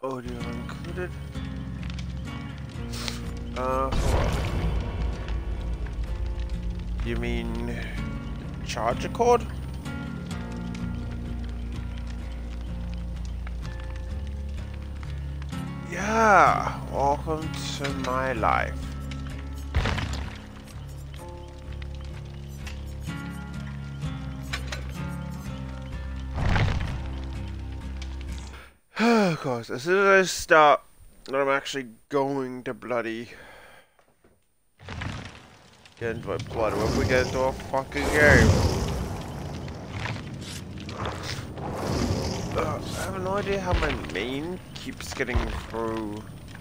Audio included. You mean charger cord? Yeah, welcome to my life. Of course, as soon as I start, I'm actually going to bloody get into my blood when we get into a fucking game. I have no idea how my main keeps getting through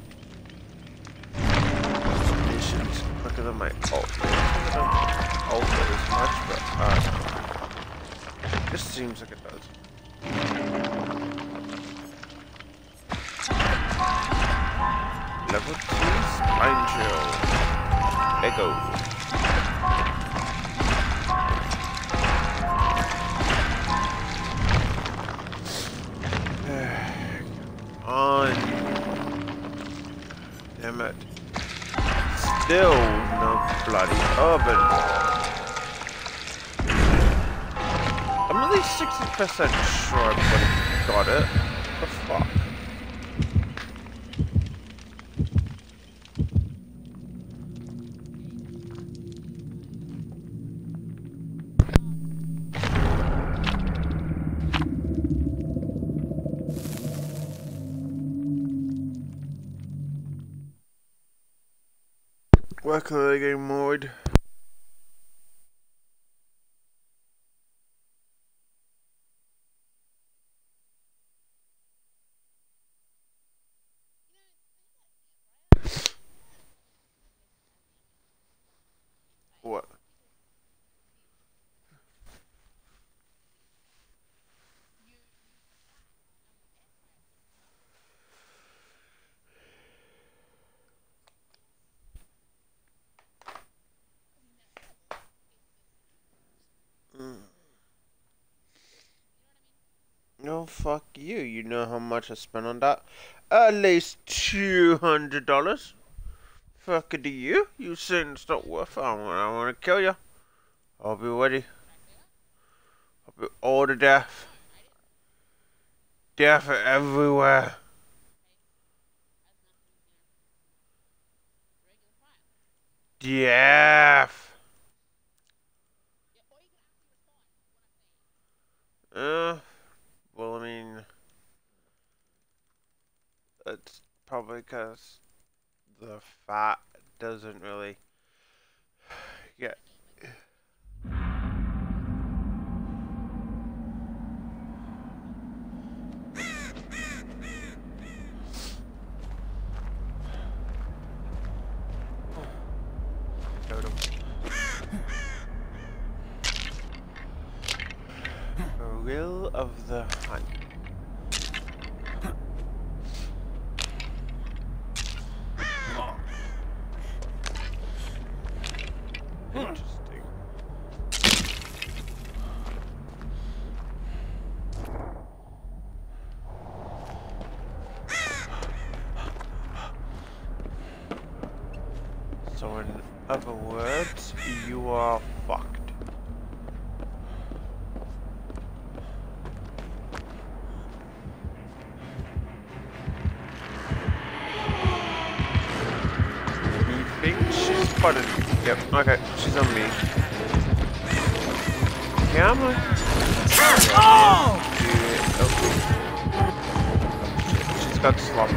missions quicker than my ult. I don't ult as much, but it just seems like it does. Level 2 Spine Chill. Lego. On. Damn it. Still no bloody oven. I'm at least 60% sure I got it. What the fuck? Welcome to the game mode. What? No, fuck you. You know how much I spent on that? At least $200. Fuck do you? You saying it's not worth it? I want to kill you. I'll be ready. I'll be all to death. Death everywhere. Death. Well, I mean, it's probably because the fat doesn't really get. Thrill of the hunt. Interesting. So in other words, you are fucked. Yep, okay, she's on me. Camera? Oh! She's got sloppy.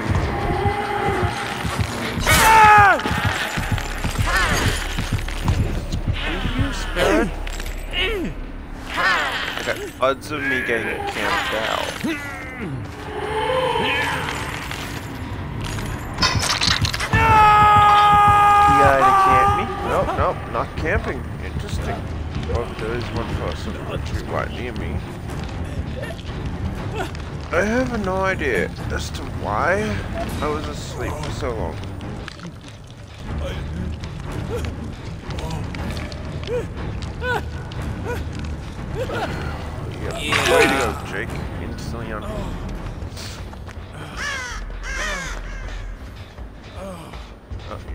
You spirit? Okay, odds of me getting camped out. Nope, not camping. Interesting. Oh, there is one person literally right near me. I have no idea as to why I was asleep for so long. Yeah. Way to go, Jake. Instantly on.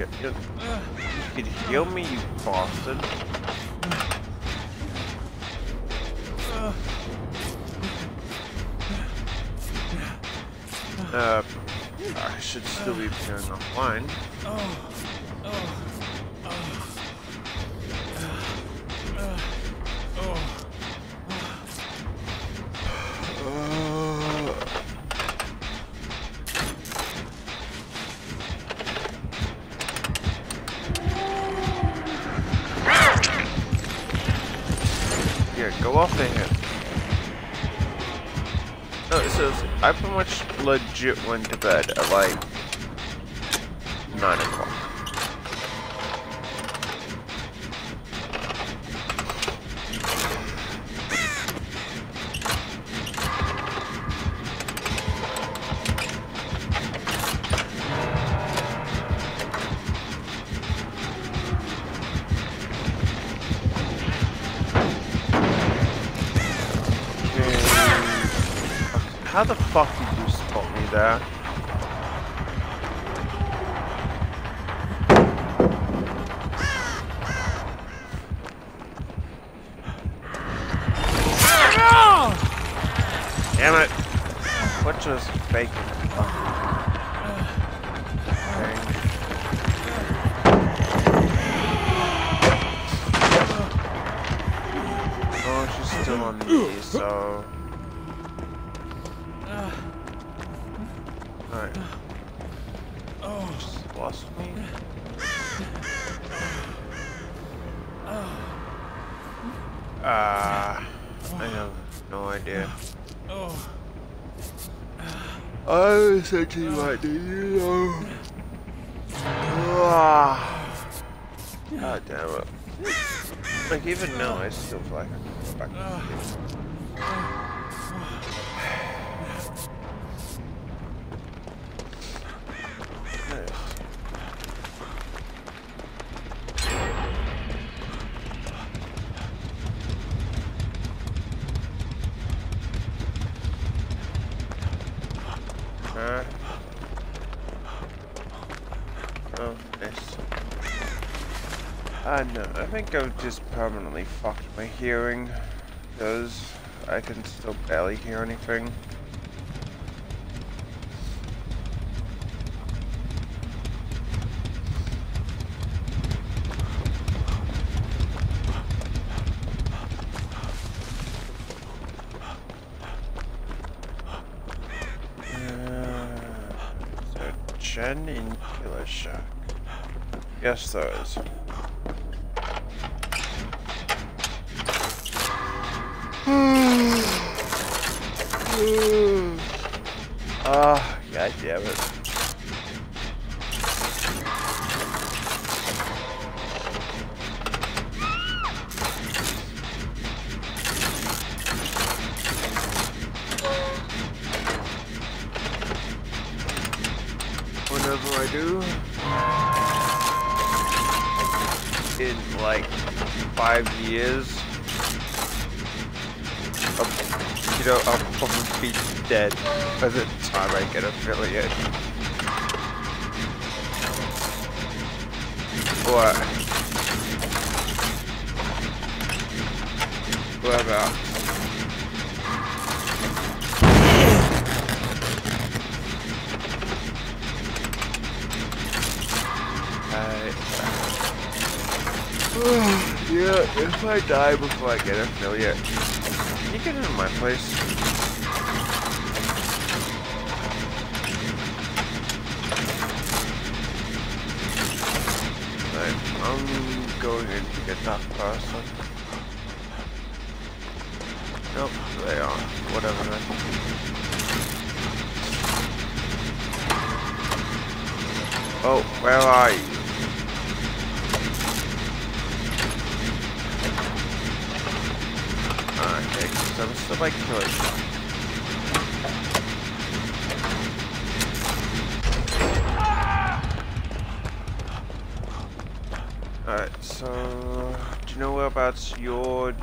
shit. You could heal me, you bastard. I should still be appearing offline. Yeah, go off the hip. No, so I pretty much legit went to bed at like 9 o'clock. How the fuck did you spot me there? Damn it! What just bacon? Oh, she's still on me, so. Alright. Just lost me. I have no idea. I essentially might do you know. God damn it. Like even now I still feel like I can go back to sleep. Oh, nice. No, I think I've just permanently fucked my hearing, because I can still barely hear anything. Gen in Killer Shack. Yes, there is. Ah, god damn it. Whenever I do, in like 5 years, I'll probably be dead by the time I get affiliate. What? Whatever. Yeah, if I die before I get affiliate, can you get into my place? Right, I'm going in to get that person. Nope, they are. Whatever then. Oh, where are you? Okay, so I'm still like Killer Shack. Alright, so do you know whereabouts your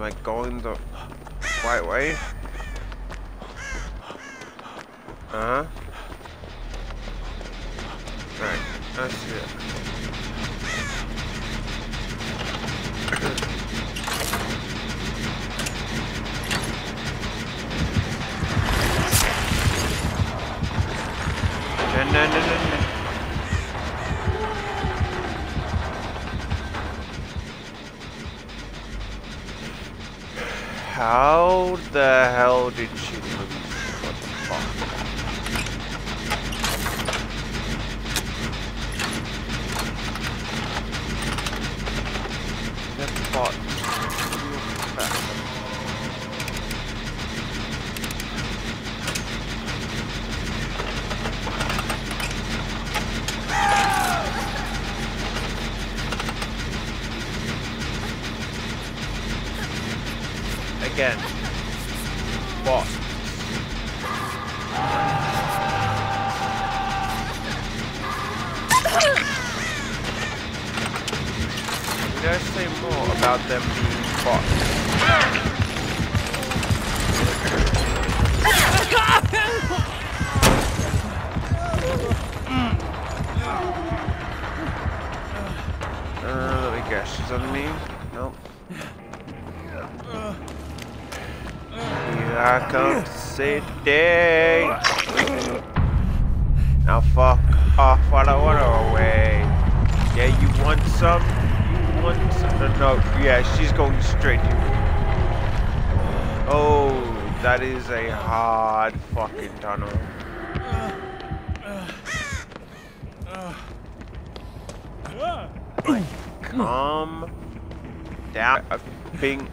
Am I going the right way? Uh-huh. Right, let's see it. No. How the hell did she lose? What the fuck? That bot. Again. Bot. You guys say more about them being bots. Let me guess, she's on me? Nope. Here I come to safety. Now fuck off while I want her away. Yeah, you want some? You want some? No, yeah, she's going straight to me. Oh, that is a hard fucking tunnel. Like, calm down. I think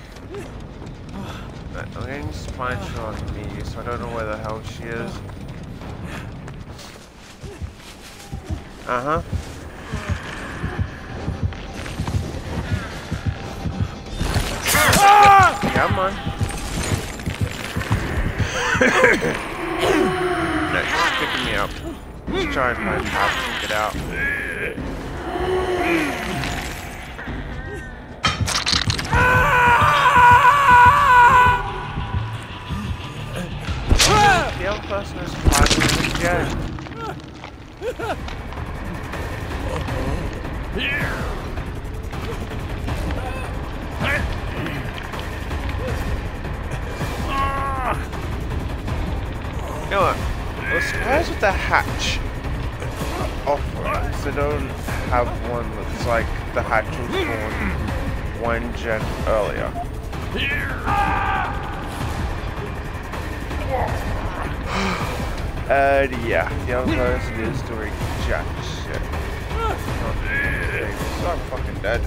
I'm getting spine on me, so I don't know where the hell she is. Uh-huh. Come on. No, she's picking me up. Let's try and find how to get out. The other person is 5 minutes again. You know what? I was surprised with the hatch offerings. They don't have one that's like the hatch was born one gen earlier. Yeah, the other person is doing jack shit. So I'm fucking dead.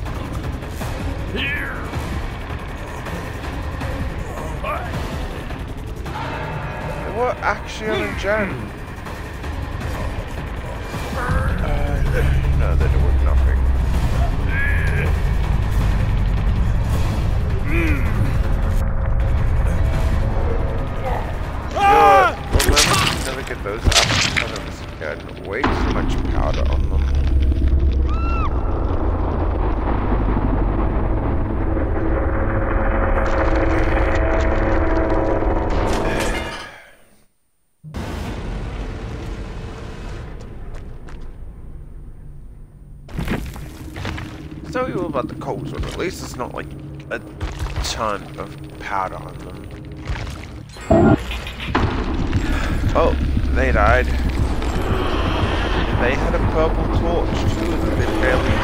They were actually on a gen. No, they're doing nothing. Never get those up. Again, way too much powder on them. Tell you all about the cold one. At least it's not like a ton of powder on them. Oh, they died. They had a purple torch too that they barely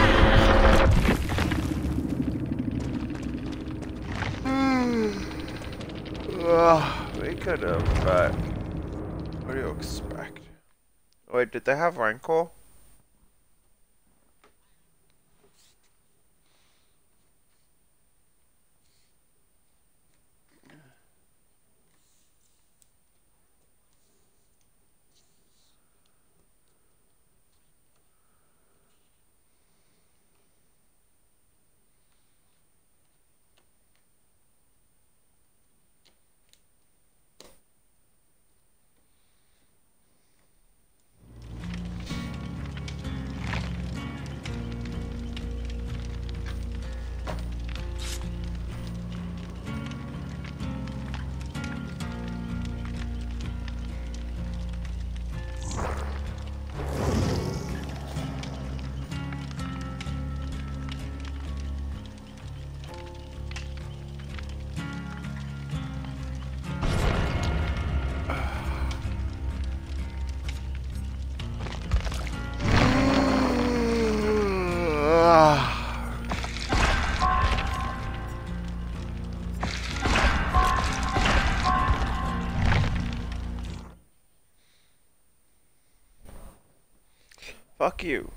used. They could have, but what do you expect? Wait, did they have Rancor? Fuck you.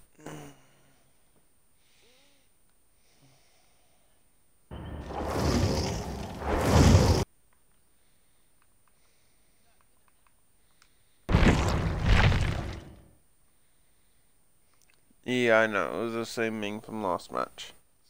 Yeah, I know. It was the same Ming from last match.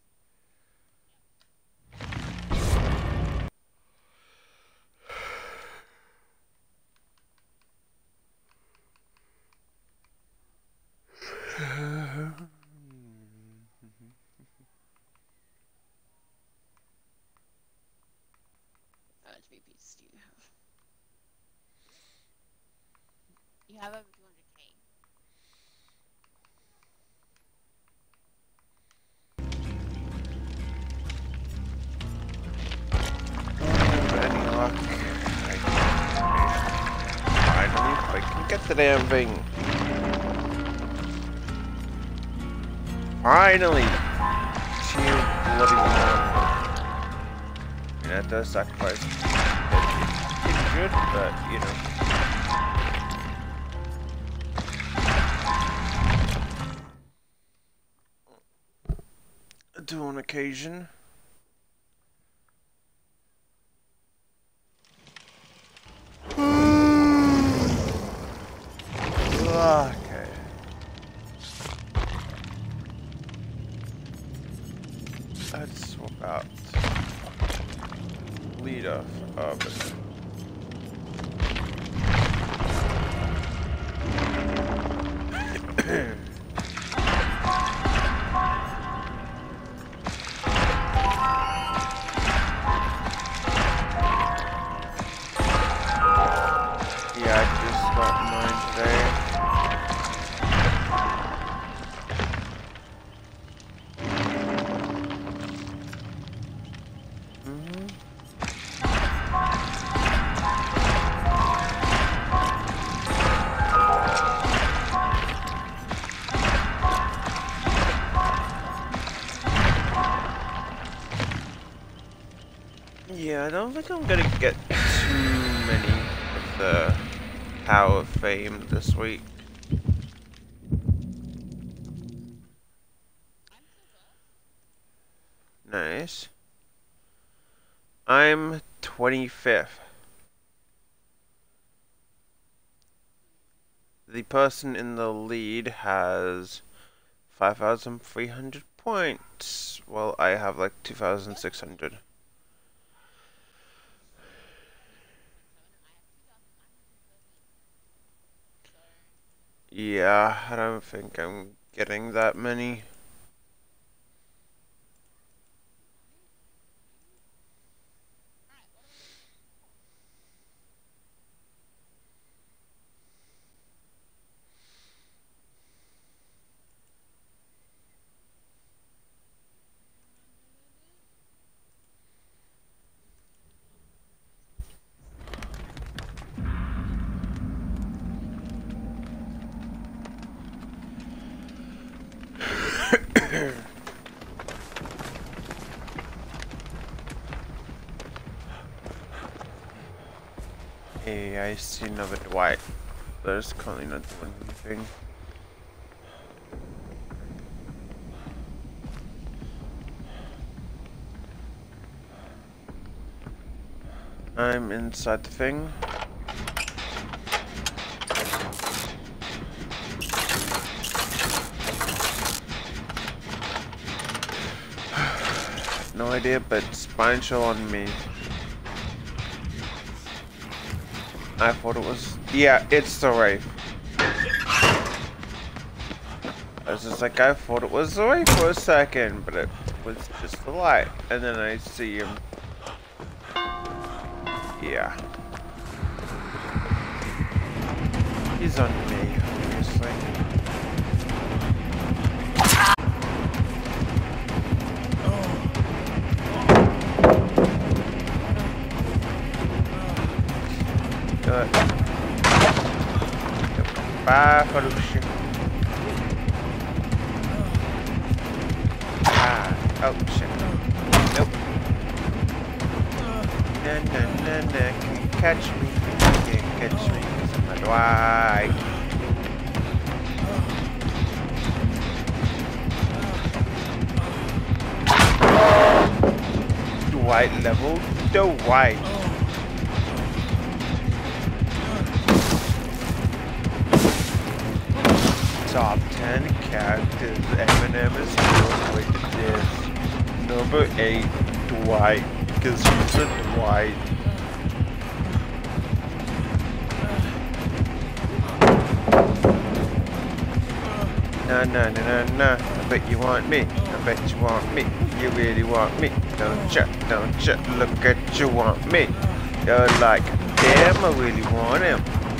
VPs do you have? You have over 200k. Any luck? Finally, if I can get the damn thing. Finally! Two bloody man. And that does sacrifice. It's good, but you know. Do on occasion. Okay. Let's swap out leader urban. Yeah, I just got mine today. Yeah, I don't think I'm gonna get too many of the Power of Fame this week. Nice. I'm 25th. The person in the lead has 5,300 points. Well, I have like 2,600. Yeah, I don't think I'm getting that many. Hey, I see another Dwight. There's currently not doing anything. I'm inside the thing. No idea, but spine shell on me. I thought it was... Yeah, it's the Wraith. I was just like, I thought it was the Wraith for a second, but it was just the light. And then I see him. Yeah. He's on me, obviously. Good. Bye, Falushi. Oh shit. Nope. Nah, can you catch me? You can't catch me because I'm a Dwight. Dwight level. Dwight. Top 10 characters Eminem is heroes with this. Number 8, Dwight. Because he's a Dwight. Nah. I bet you want me. I bet you want me. You really want me. Don't you? Look at you want me. You're like, damn, I really want him.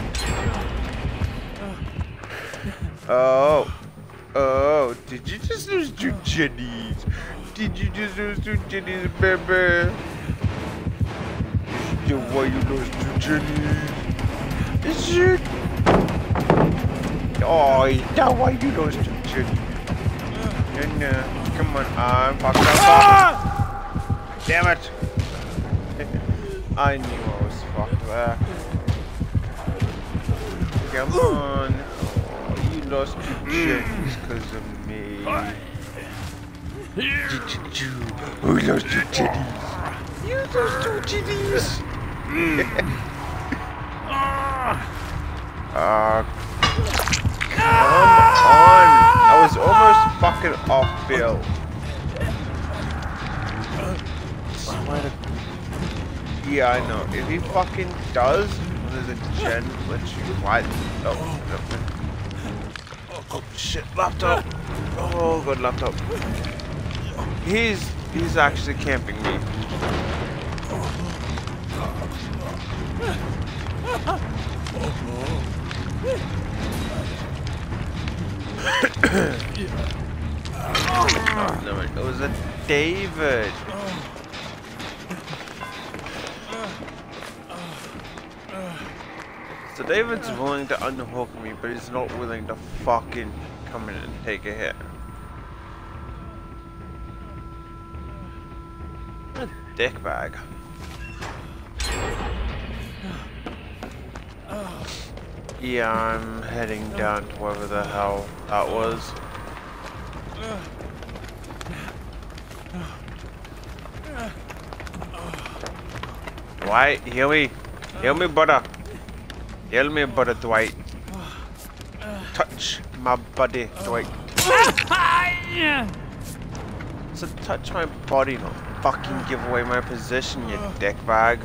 Oh, did you just lose 2 jennies? Did you just lose 2 jennies, baby? Yo, why you lost 2 jennies? Is it? Oh, now why you lost 2 jennies? No, come on, I'm fucked up. Damn it. I knew I was fucked there. Come on. You lost 2 jennies because of me. Who lost 2 jennies? You lost 2 jennies. Come on. I was almost fucking off Bill. Yeah, I know. If he fucking does, there's a gen literally right. Oh shit, laptop. Oh god, laptop. He's actually camping me. Oh, no, it was a David. So David's willing to unhook me, but he's not willing to fucking come in and take a hit. What a dickbag. Yeah, I'm heading down to wherever the hell that was. Dwight, heal me. Heal me, brother. Heal me, brother, Dwight. Touch my body, Dwight. So touch my body, not fucking give away my position, you dickbag.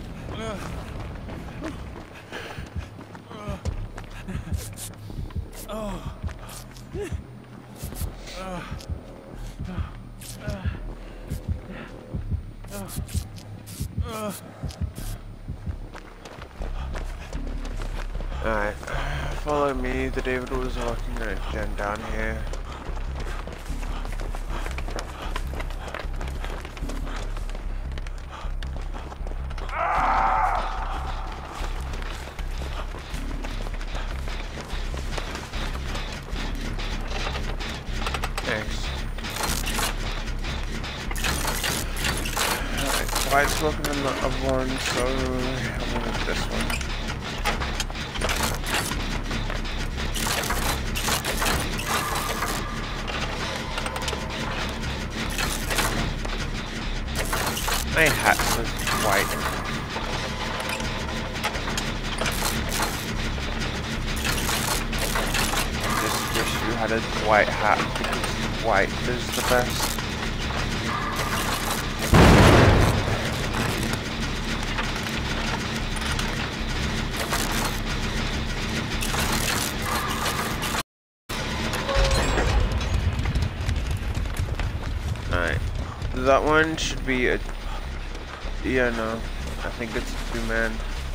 Alright, follow me. The David was walking a gen down here. Thanks. Alright, Dwight's working on the other one, so I'm gonna do this one. My hat says white. I just wish you had a white hat because white is the best. Alright. That one should be a... Yeah, no. I think it's a 2-man.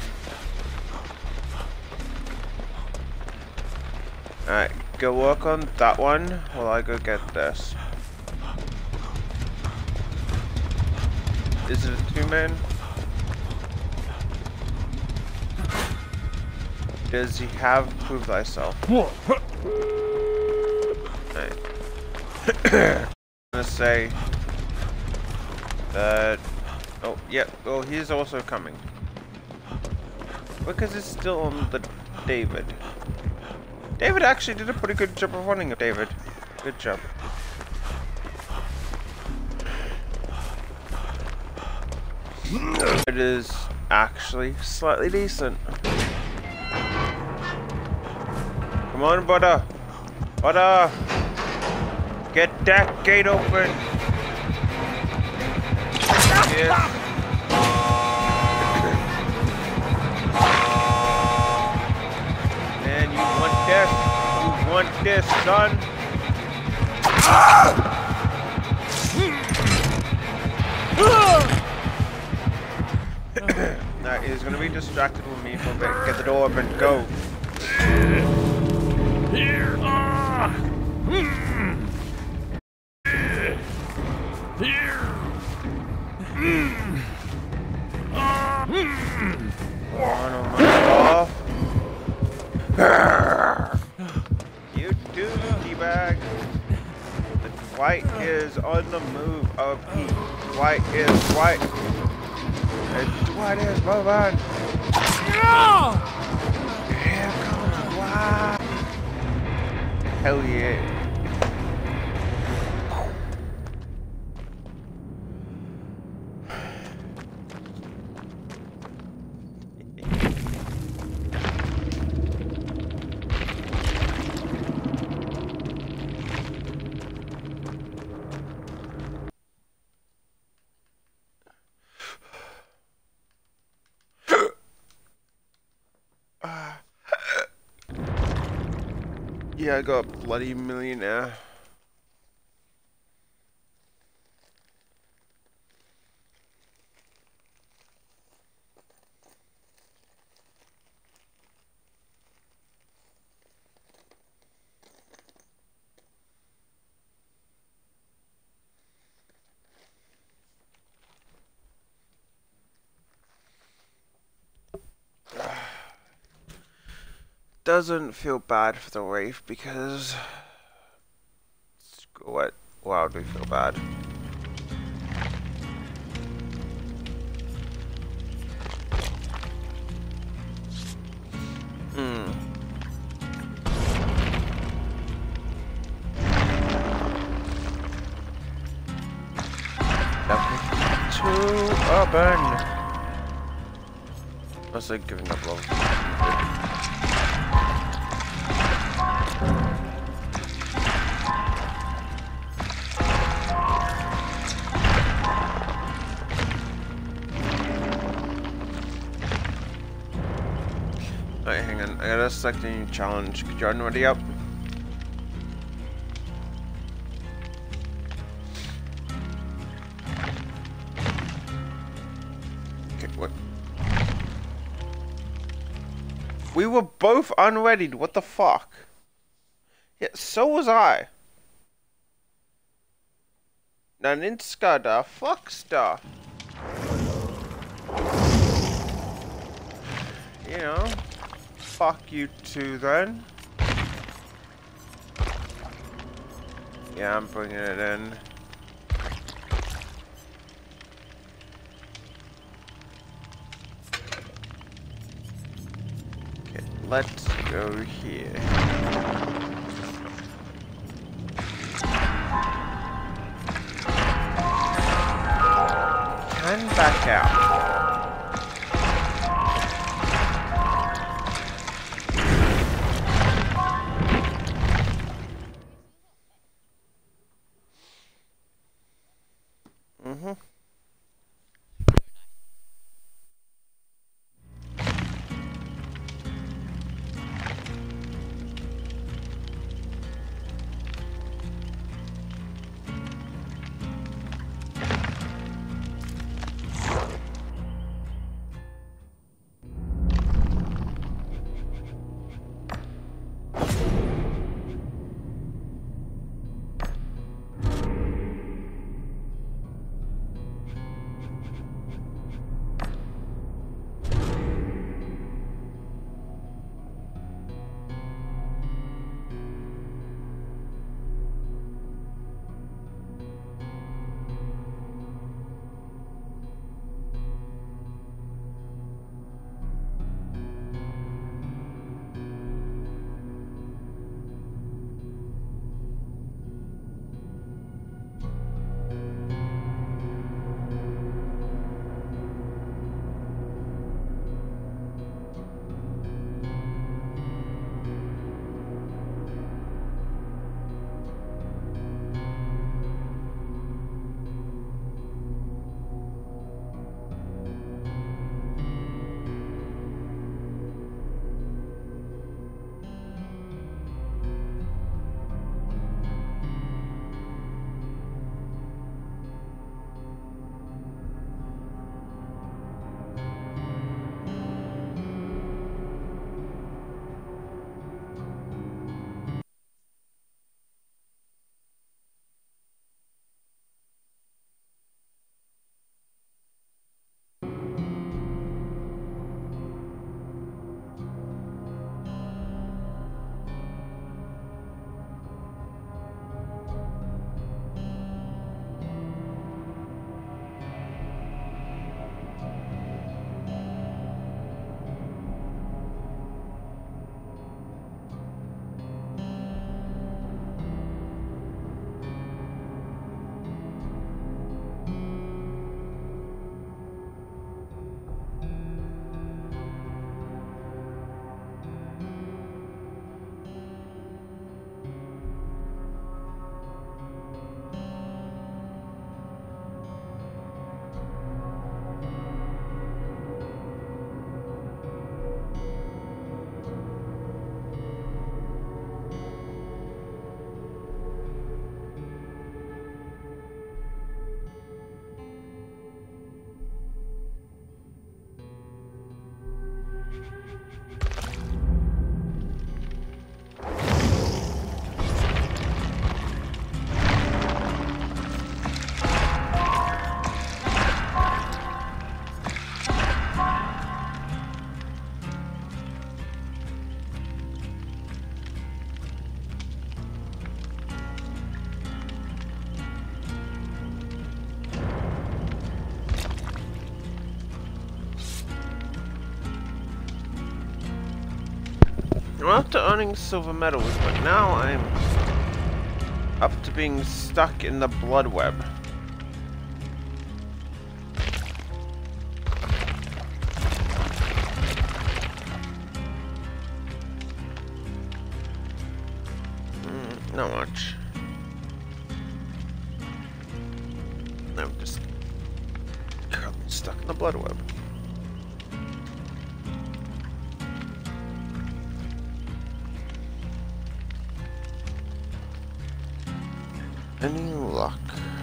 Alright, go work on that one while I go get this. Is it a 2-man? Does he have Prove Thyself? Alright. I'm gonna say that... Oh, yeah. Oh, he's also coming. Because it's still on the David. David actually did a pretty good job of running it, David. Good job. It is actually slightly decent. Come on, Butter. Butter. Get that gate open. Yes. Man, you want this? You want this, son? Now he's gonna be distracted with me for a bit. Get the door open. Go. Here. Here. One on my off. You do, teabag. The Dwight is on the move. Dwight is Dwight. Dwight is moving. Here comes Dwight. Hell yeah. Yeah, I got bloody millionaire. Doesn't feel bad for the Wraith because what? Wow, do we feel bad? Too urban. I was like giving up love. Alright, hang on. I gotta select a new challenge. Could Jordan ready up? Okay, what? We were both unreadied. What the fuck? Yeah, so was I. Naninska da fucksta. You know. Fuck you two then. Yeah, I'm bringing it in. Okay, let's go here. And back out. after earning silver medals, but now I'm up to being stuck in the blood web. Not much. I'm just currently stuck in the blood web. Any luck?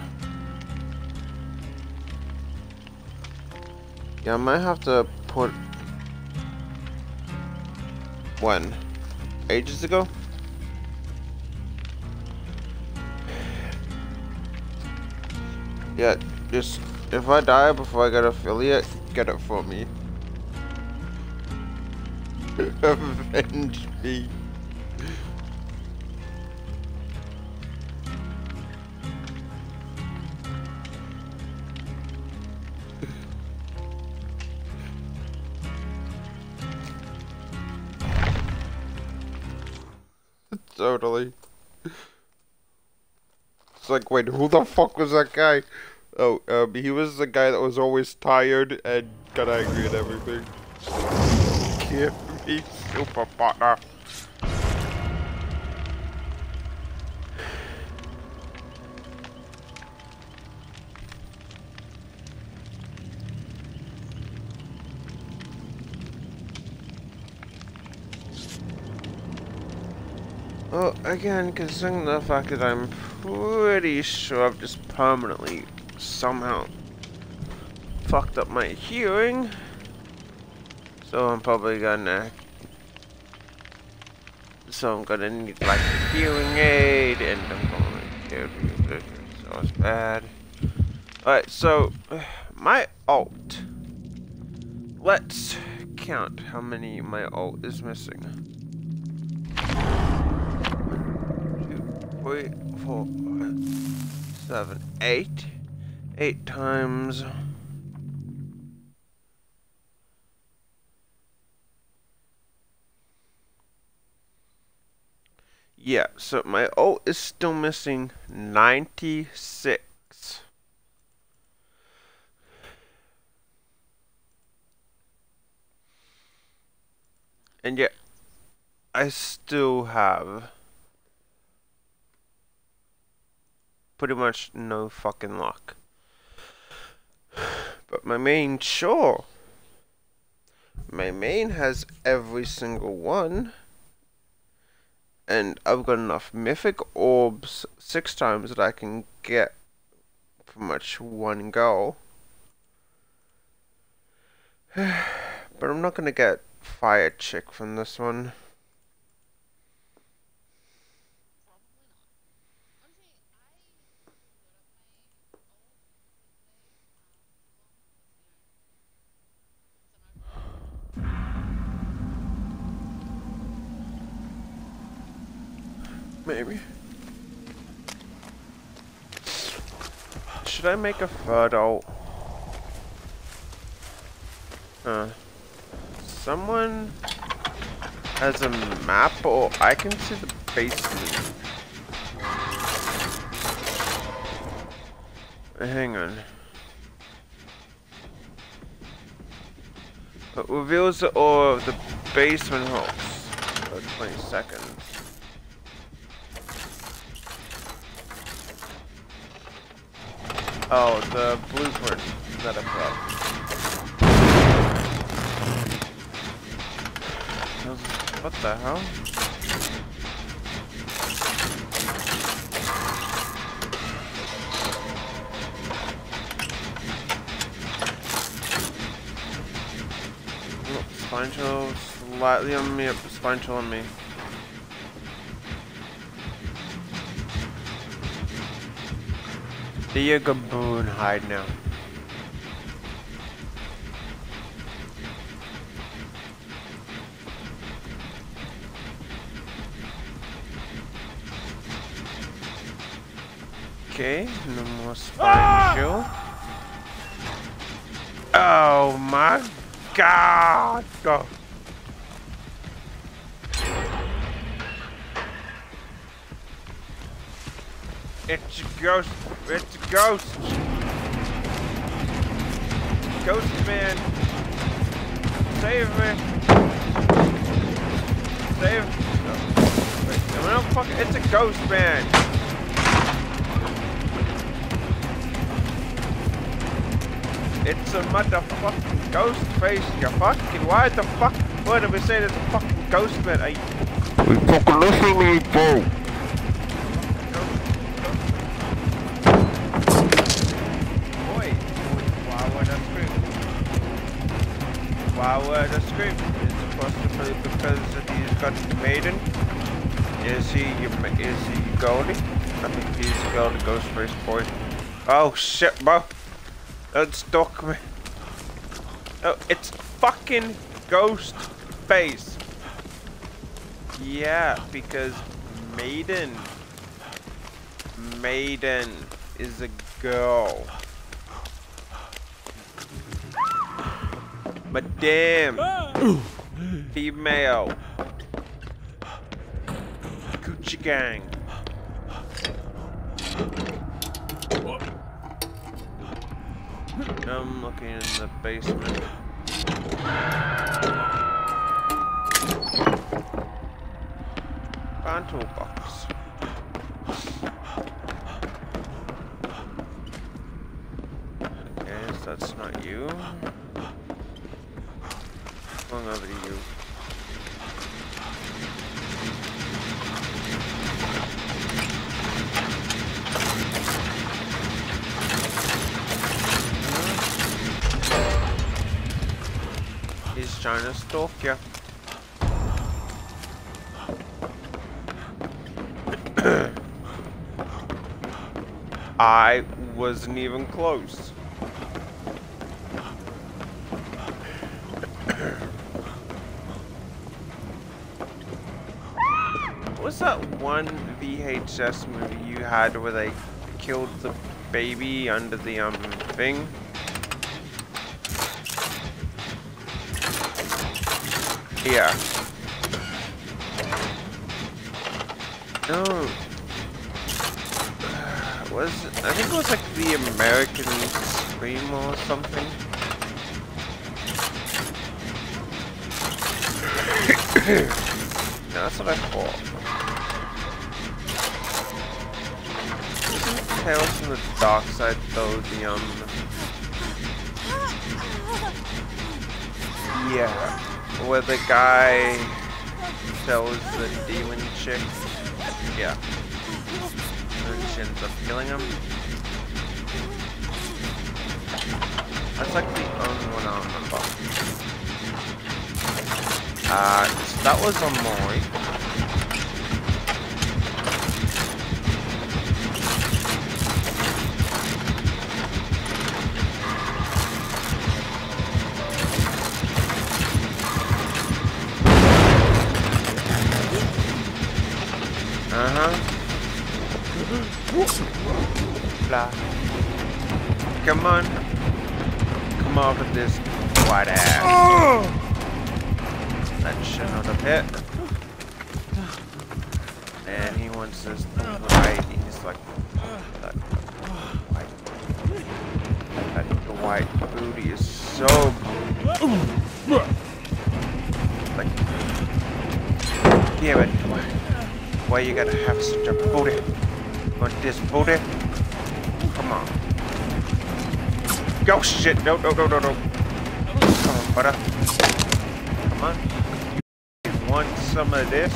Yeah, I might have to put... When? Ages ago? Yeah, just... If I die before I get affiliate, get it for me. Avenge me. Totally. It's like, wait, who the fuck was that guy? Oh, he was the guy that was always tired and got angry and everything. Give me super partner. Well, again, considering the fact that I'm pretty sure I've just permanently somehow fucked up my hearing, so I'm probably gonna need like a hearing aid, and I'm gonna so it's bad. Alright, so my alt. Let's count how many my alt is missing. 1, 2, 3, 4, 5, 7, 8. 8 times. Yeah, so my ult is still missing 96. And yet, I still have pretty much no fucking luck. But my main, sure. My main has every single one. And I've got enough mythic orbs 6 times that I can get pretty much one go. But I'm not gonna get Fire Chick from this one. Maybe. Should I make a third ult? Someone has a map, or I can see the basement. Hang on. It reveals the ore of the basement holds. 20 seconds. Oh, the blueprint that I put up. What the hell? Oh, spine chill slightly on me. Yep, spine chill on me. There you go, Boone. Hide now. Okay, no more spine chill. Oh my god! It's a ghost. It's a ghost. Ghost man. Save me. Save. Oh, wait, no, fuck. It's a ghost man. It's a motherfucking ghost face. You fucking. Why the fuck? What did we say? There's a fucking ghost man. We fucking listen to me, bro. Why would I scream? Is it possibly because he's got the maiden? Is he Goldie? I think he's Goldie Ghostface boy. Oh shit, bro. Don't stalk me. Oh, it's fucking Ghostface. Yeah, because maiden is a girl. Madame, female, Gucci gang. I'm looking in the basement. Found toolbox. Yes, that's not you. Going over to you. He's trying to stalk you. I wasn't even close. What was that one VHS movie you had where they killed the baby under the thing? Yeah. No. I think it was like the American Scream or something. No, that's what I thought. Isn't Tales from the Dark Side though the yeah, where the guy tells the demon chick, yeah, and she ends up killing him. That's like the only one I remember. So that was Amori. Blah. Come on. Come on with this white ass. Oh! That shit out of it. And he wants this white. He's like that white booty is so like yeah, but why you gotta have such a booty? Want this booty? Come on. Go shit! No. Come on, butter. Come on. You want some of this?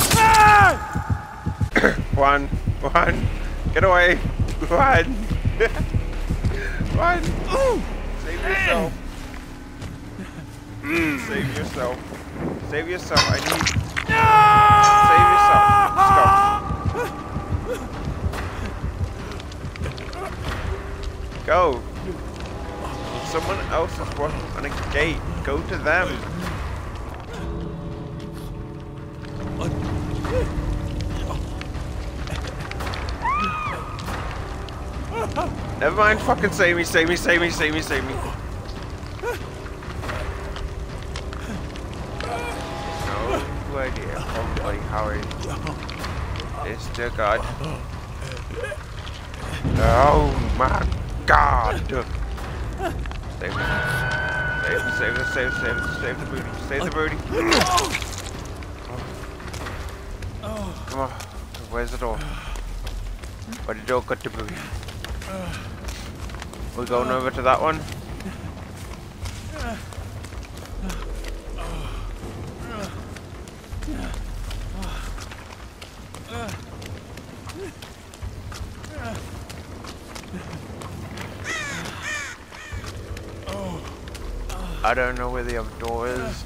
One. Get away. Run. Run. Save yourself. Save yourself. Save yourself. I need. Save yourself. Let's go. Go. Someone else is working on a gate. Go to them. Never mind, fucking save me. No idea. Probably Howard is still God. Oh my god! Save it. Save the booty. Save the booty. Come on. Where's the door? Where the door got the booty? We're going over to that one? I don't know where the other door is.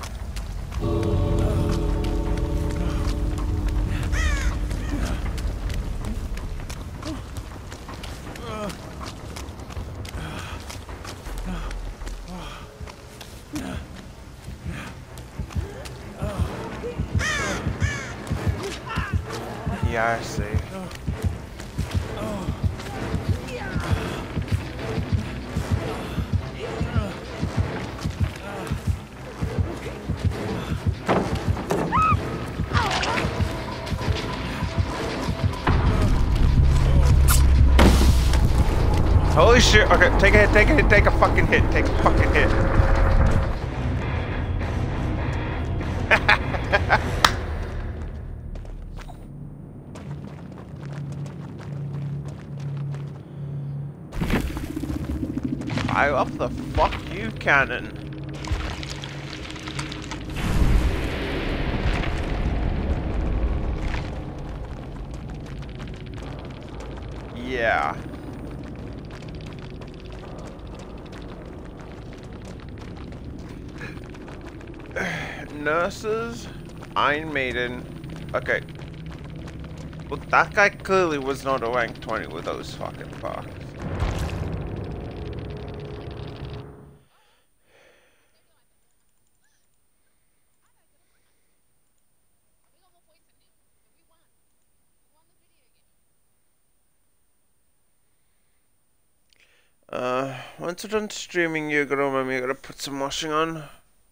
Yeah, I see. Holy shit, okay, take a hit, take a hit, take a fucking hit, take a fucking hit. Fire up the fuck you cannon. Yeah. Nurses, Iron Maiden. Okay. Well, that guy clearly was not a rank 20 with those fucking fucks. Once we're done streaming, you're gonna remember you gotta put some washing on.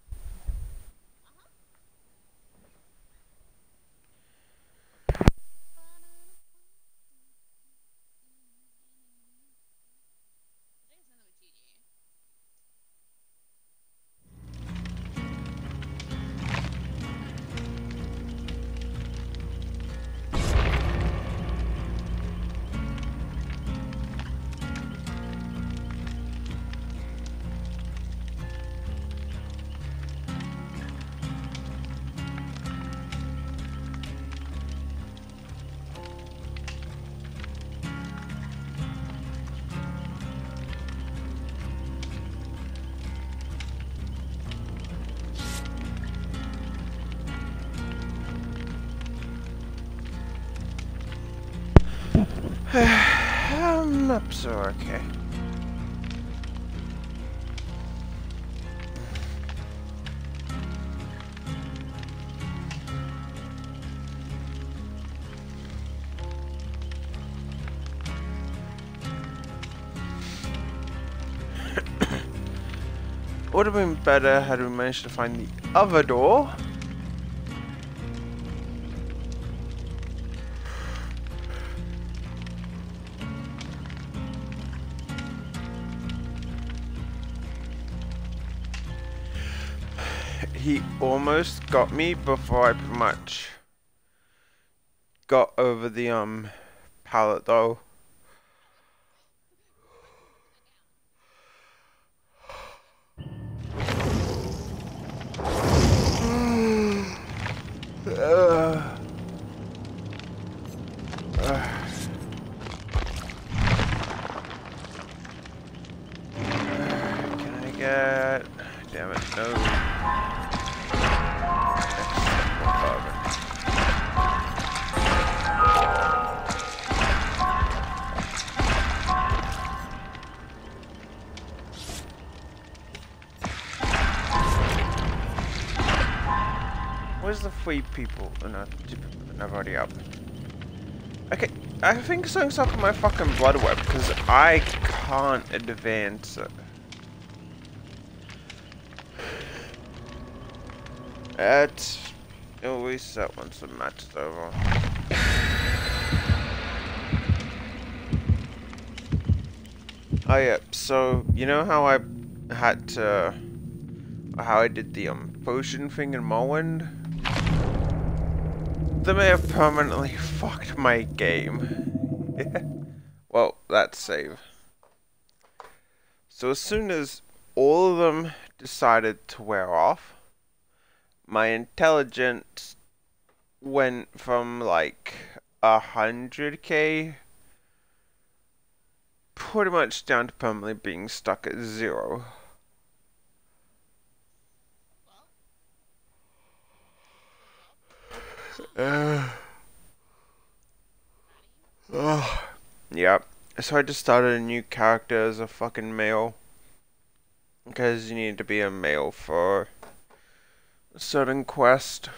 Maps are okay. Would have been better had we managed to find the other door. He almost got me before I pretty much got over the pallet though. Can I get... Damn it, no. Where's the 3 people? Oh, no, 2 people. I've already up. Okay, I think something's up with my fucking blood web because I can't advance it. It'll reset once the match is over. Oh yeah, so you know how I had to, how I did the potion thing in Morrowind? They may have permanently fucked my game. Well, that save. So as soon as all of them decided to wear off, my intelligence went from like 100k pretty much down to permanently being stuck at 0. Oh, yep. So I just started a new character as a fucking male. Because you need to be a male for a certain quest.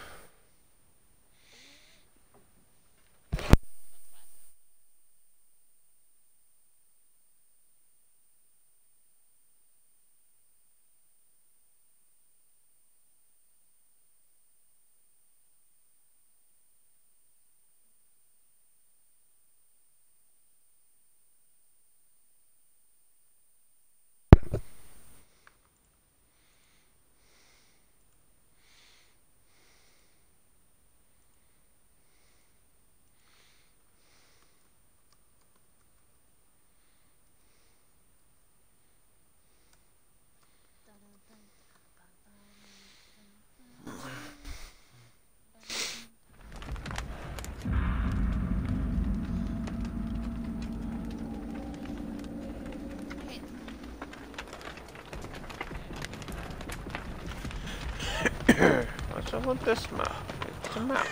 What's up with this map? It's a map.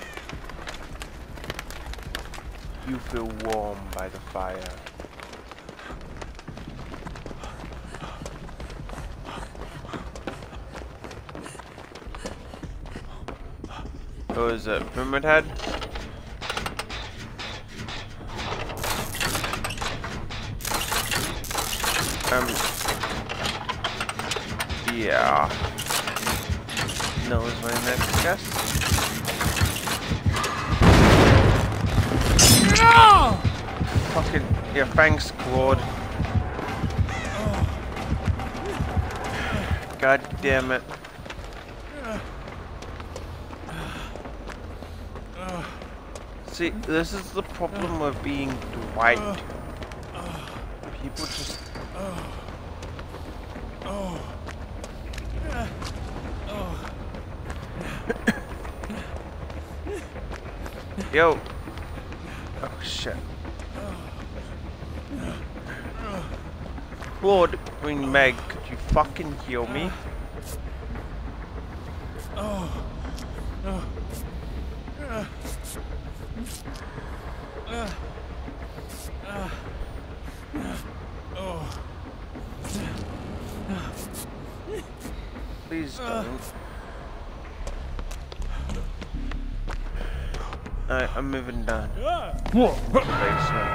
You feel warm by the fire. Oh, is it Pyramid Head? Yeah. No, is my next guess. No! Fucking, yeah, thanks, Claude. God damn it. See, this is the problem with being Dwight. People just... Yo! Oh shit. Claude, Queen Meg, could you fucking heal me? Please don't. Alright, I'm moving down. Basement.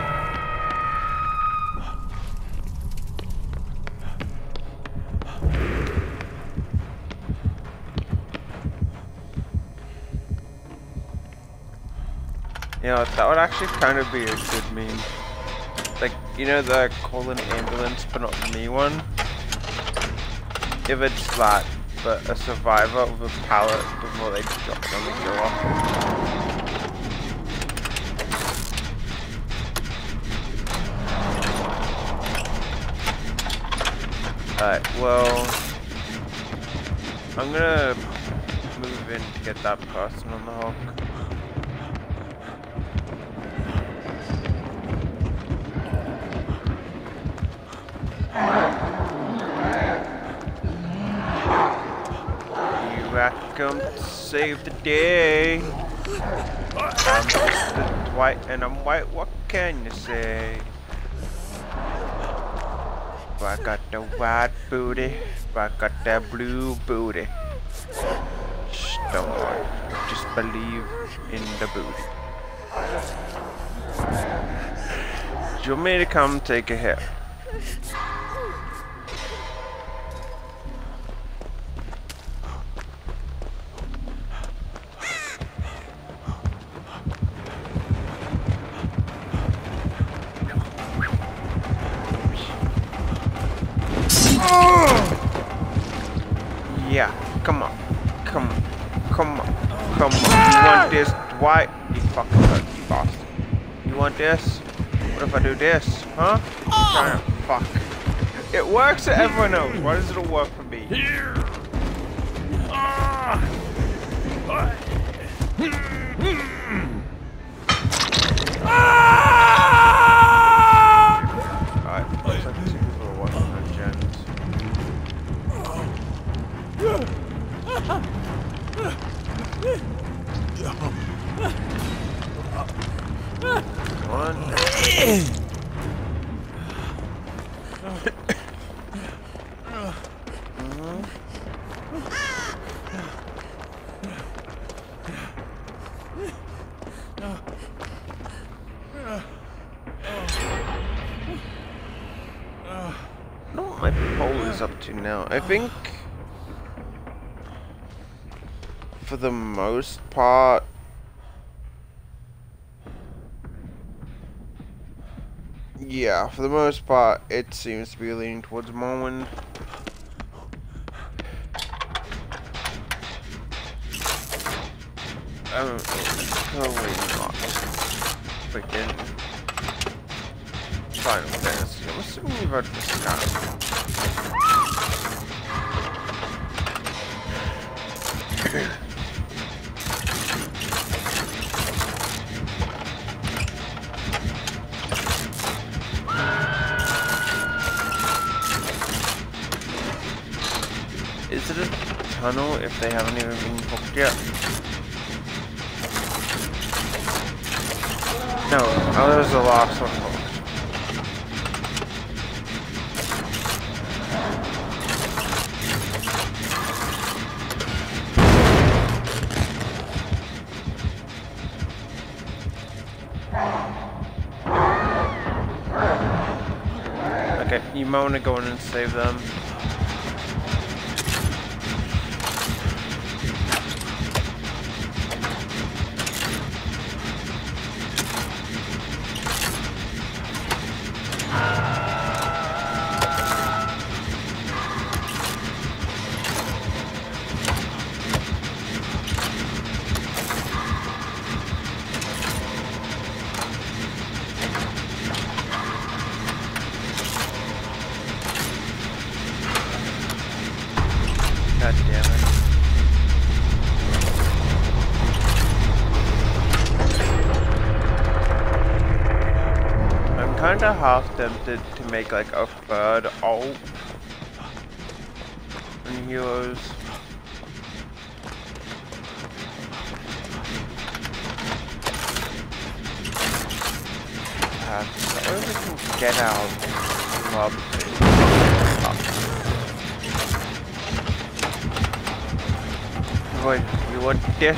You know, that would actually kind of be a good meme. Like, you know the call an ambulance but not me one? If it's that, but a survivor with a pallet before they drop it on the go off. Alright, well, I'm gonna move in to get that person on the hook. Come to save the day. I'm just a Dwight and I'm white, what can you say? I got the white booty, I got that blue booty. Shh, don't worry, just believe in the booty. Do you want me to come take a hit? Yeah, come on. Come on. Come on. Come on. You want this, Dwight? You fucking hurt, you bastard. You want this? What if I do this? Huh? Fuck. It works for everyone else. Why does it work for me? Alright, looks like two people are watching on gens. Come on. I don't know what my pole is up to now. I think for the most part yeah, for the most part it seems to be leaning towards Morrowind. Totally not freaking Final Fantasy. I'm assuming you've heard of this guy. Is it a tunnel if they haven't even been booked yet? No, oh, that was the last one, folks. Okay, you might want to go in and save them. God damn it. I'm kinda half tempted to make like a third ult in Heroes. So we can get out club. Boy, you want this?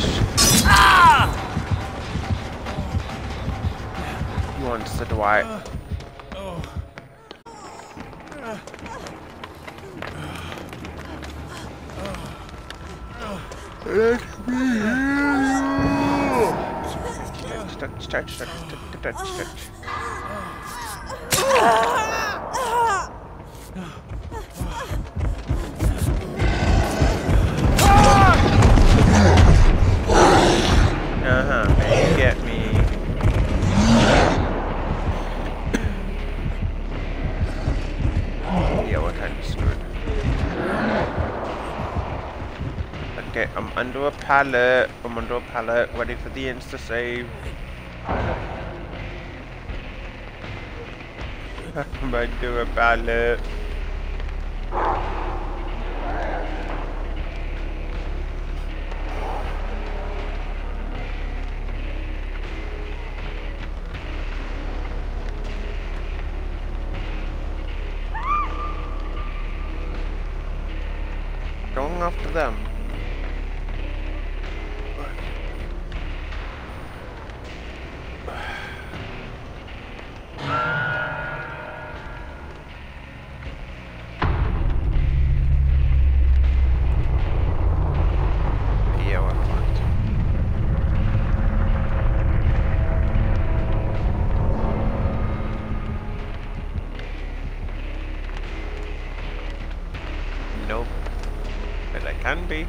He wants the Dwight. Let me heal you. Touch. You get me. Yeah, we're kind of screwed. Okay, I'm under a pallet. Ready for the insta save. I'm under a pallet. Going after them. Yeah, we're fucked. Nope. But I can be.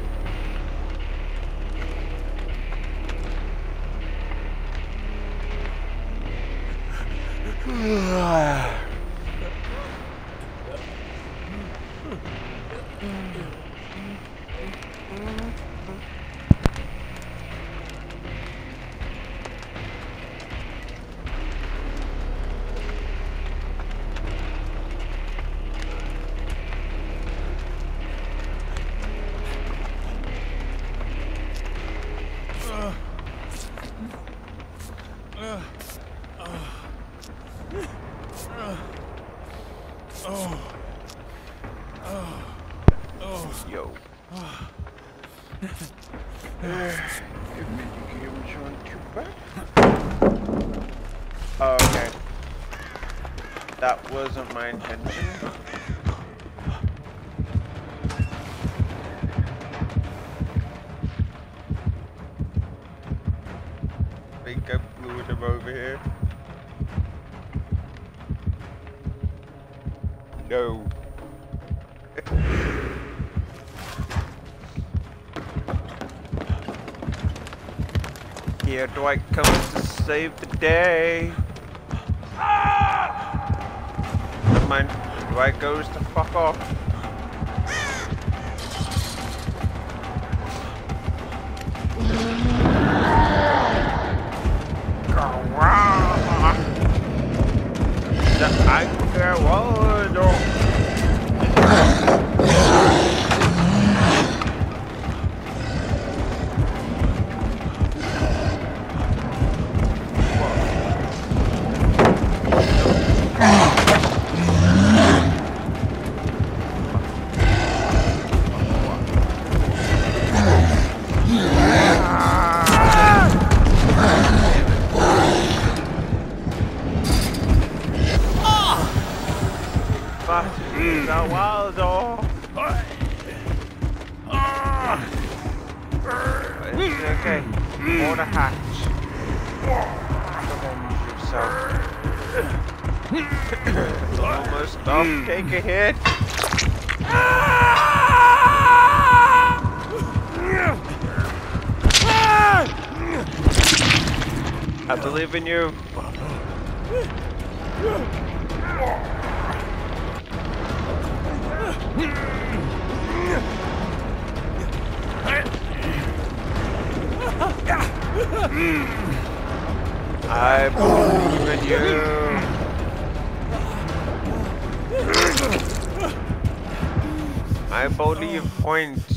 Yo. Okay. That wasn't my intention. I think I blew him over here. No. Here Dwight comes to save the day. Never mind, Dwight goes to fuck off. The anchor was okay. Order hatch. Yourself. Almost off. Take a hit. I believe in you. I believe in you. I believe points.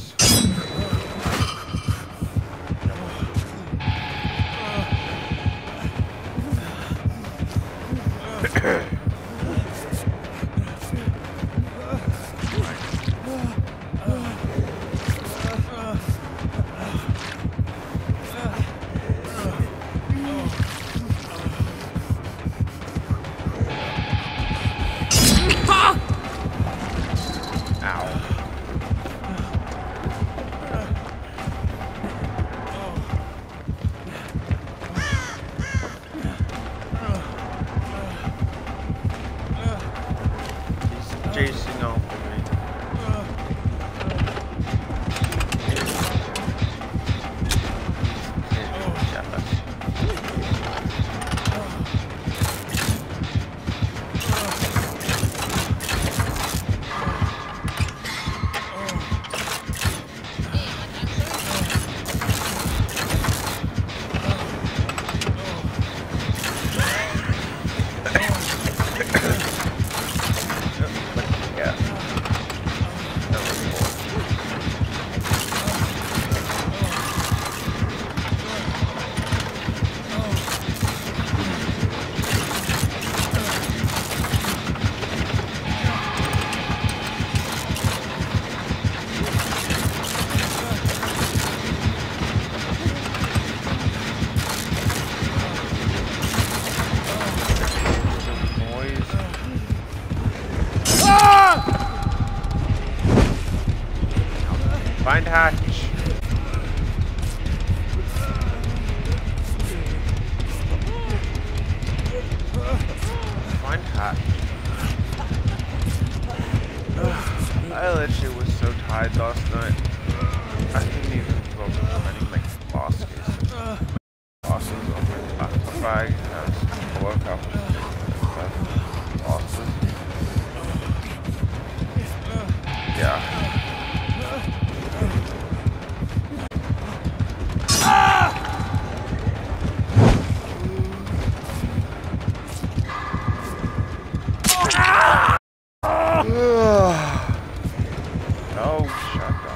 Chasing after me. Find hatch. Find hatch. I literally was so tired last night. I didn't even bother running like baskets. Bosses on my plastic bag has workout bosses. Yeah. No, shut up.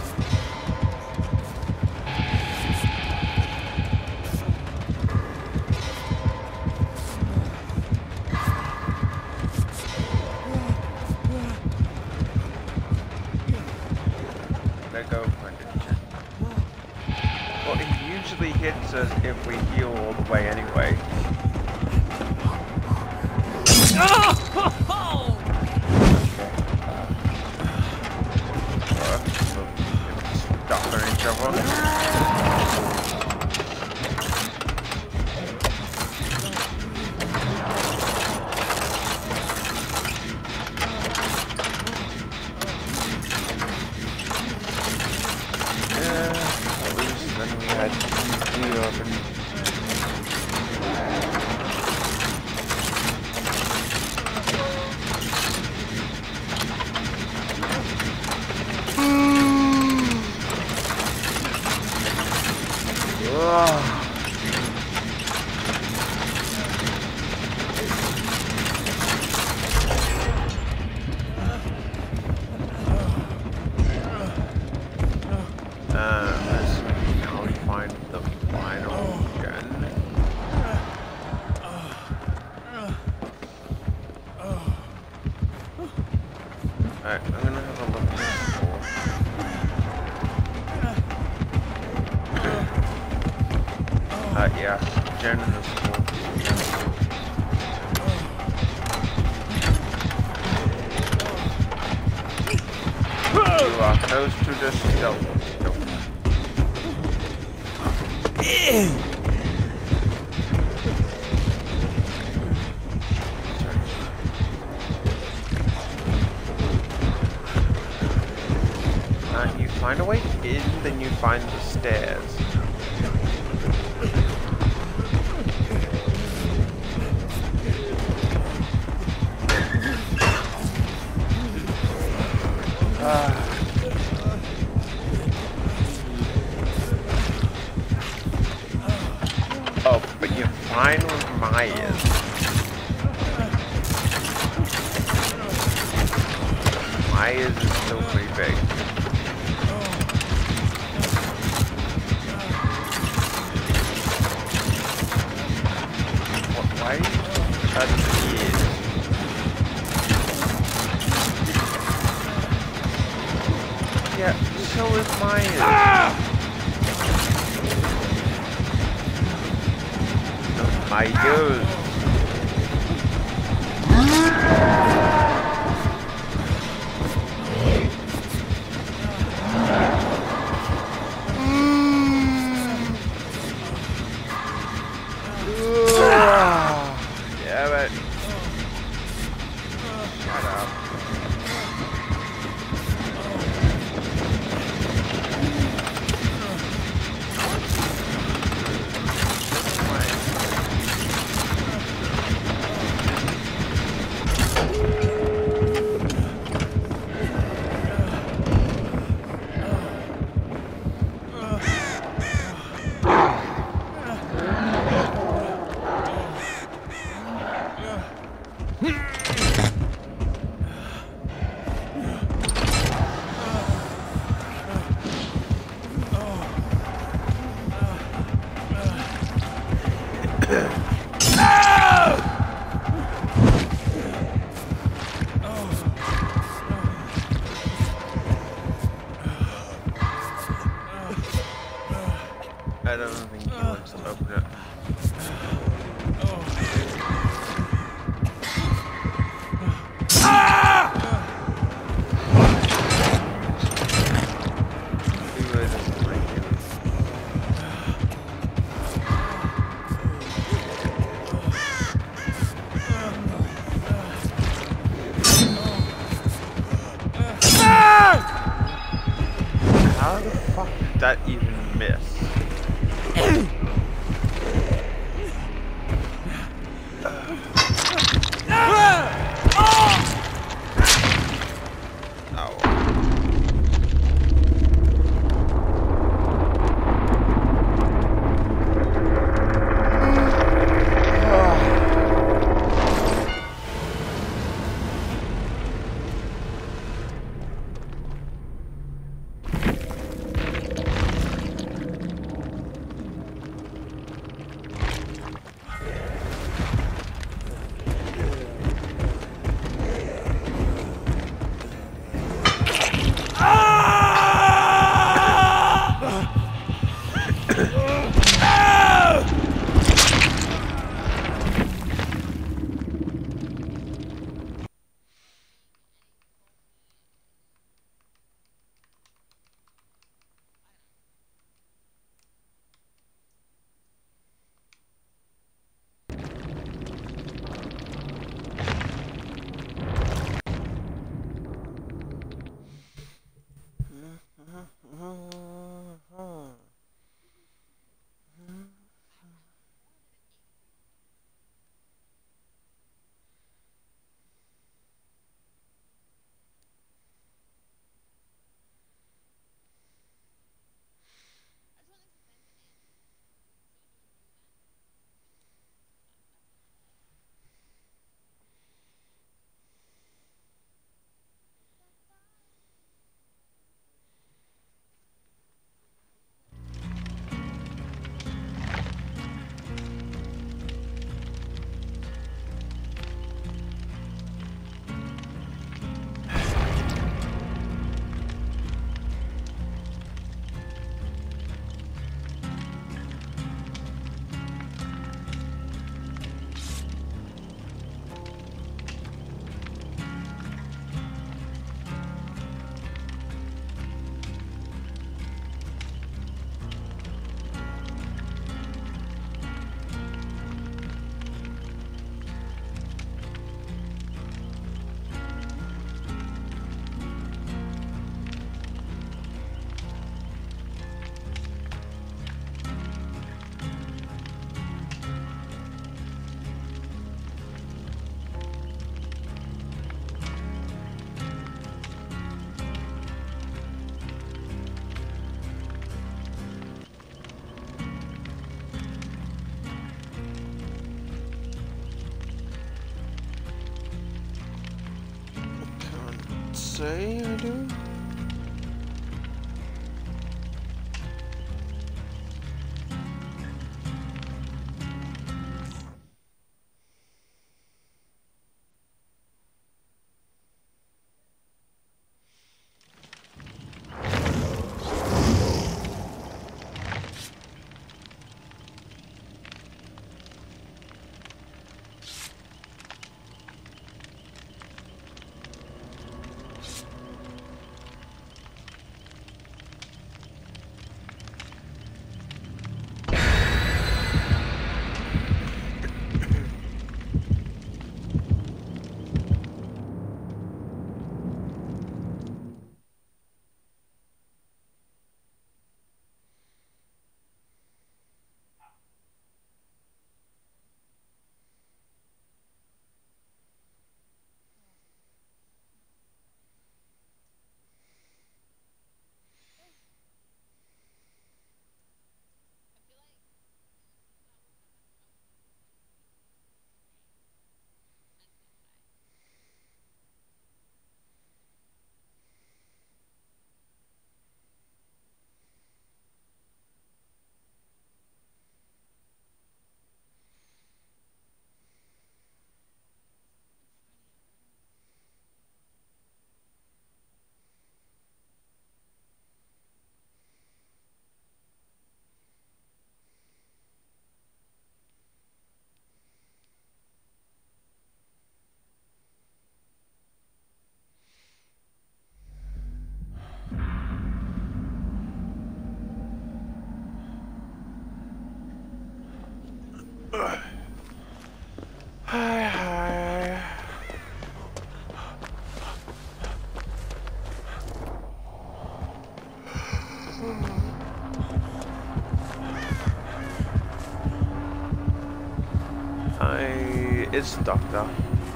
Let go, Brendan. Well, he usually hits us if we heal all the way anyway. Stop on each other. At least then we had two open. Let's now find the final gun. Alright, I'm gonna have a look at this floor. Yeah, Jen in this floor. You are close to the stove. You find a way in, then you find the stairs. Oh, but you're fine with Myers. Myers is still pretty big. Why are you cutting ears? Yeah, so is Myers. Myers. Yeah, but shut up. that even miss? Say I do. is stuck though.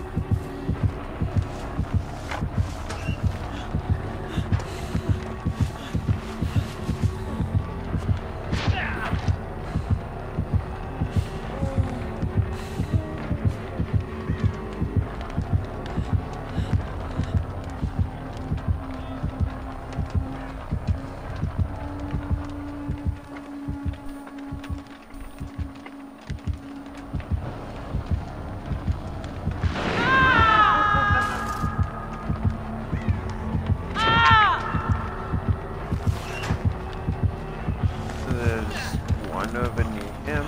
Over near him.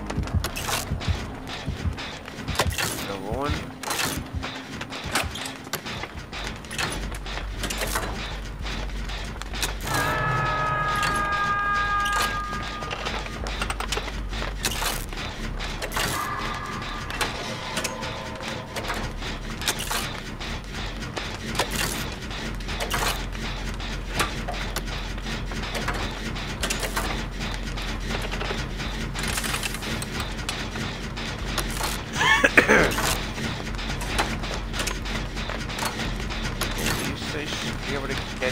Another one. Be able to get.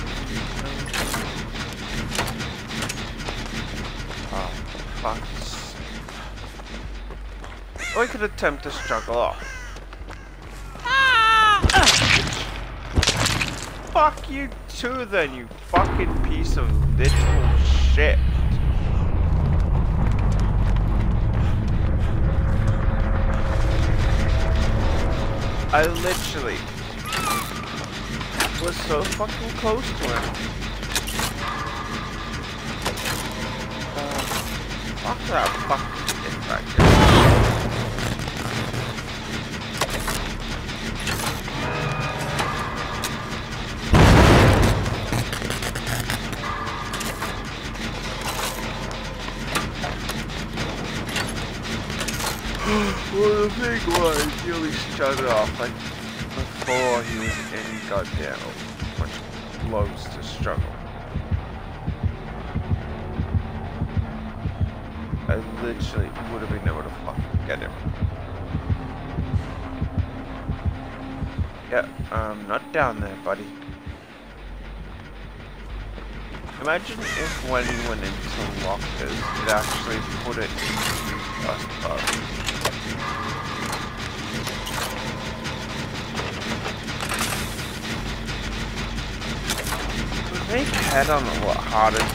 Oh, fuck. Or I could attempt to struggle off. Fuck you too, then, you fucking piece of literal shit. I literally was so fucking close to him. Fuck that fucking shit back here. Well, the thing was, he only shut it off like before he was any goddamn much close to struggle. I literally would have been able to fucking get him. Yeah, not down there, buddy. Imagine if when he went into lockers, it actually put it into us above. Make head on a lot harder to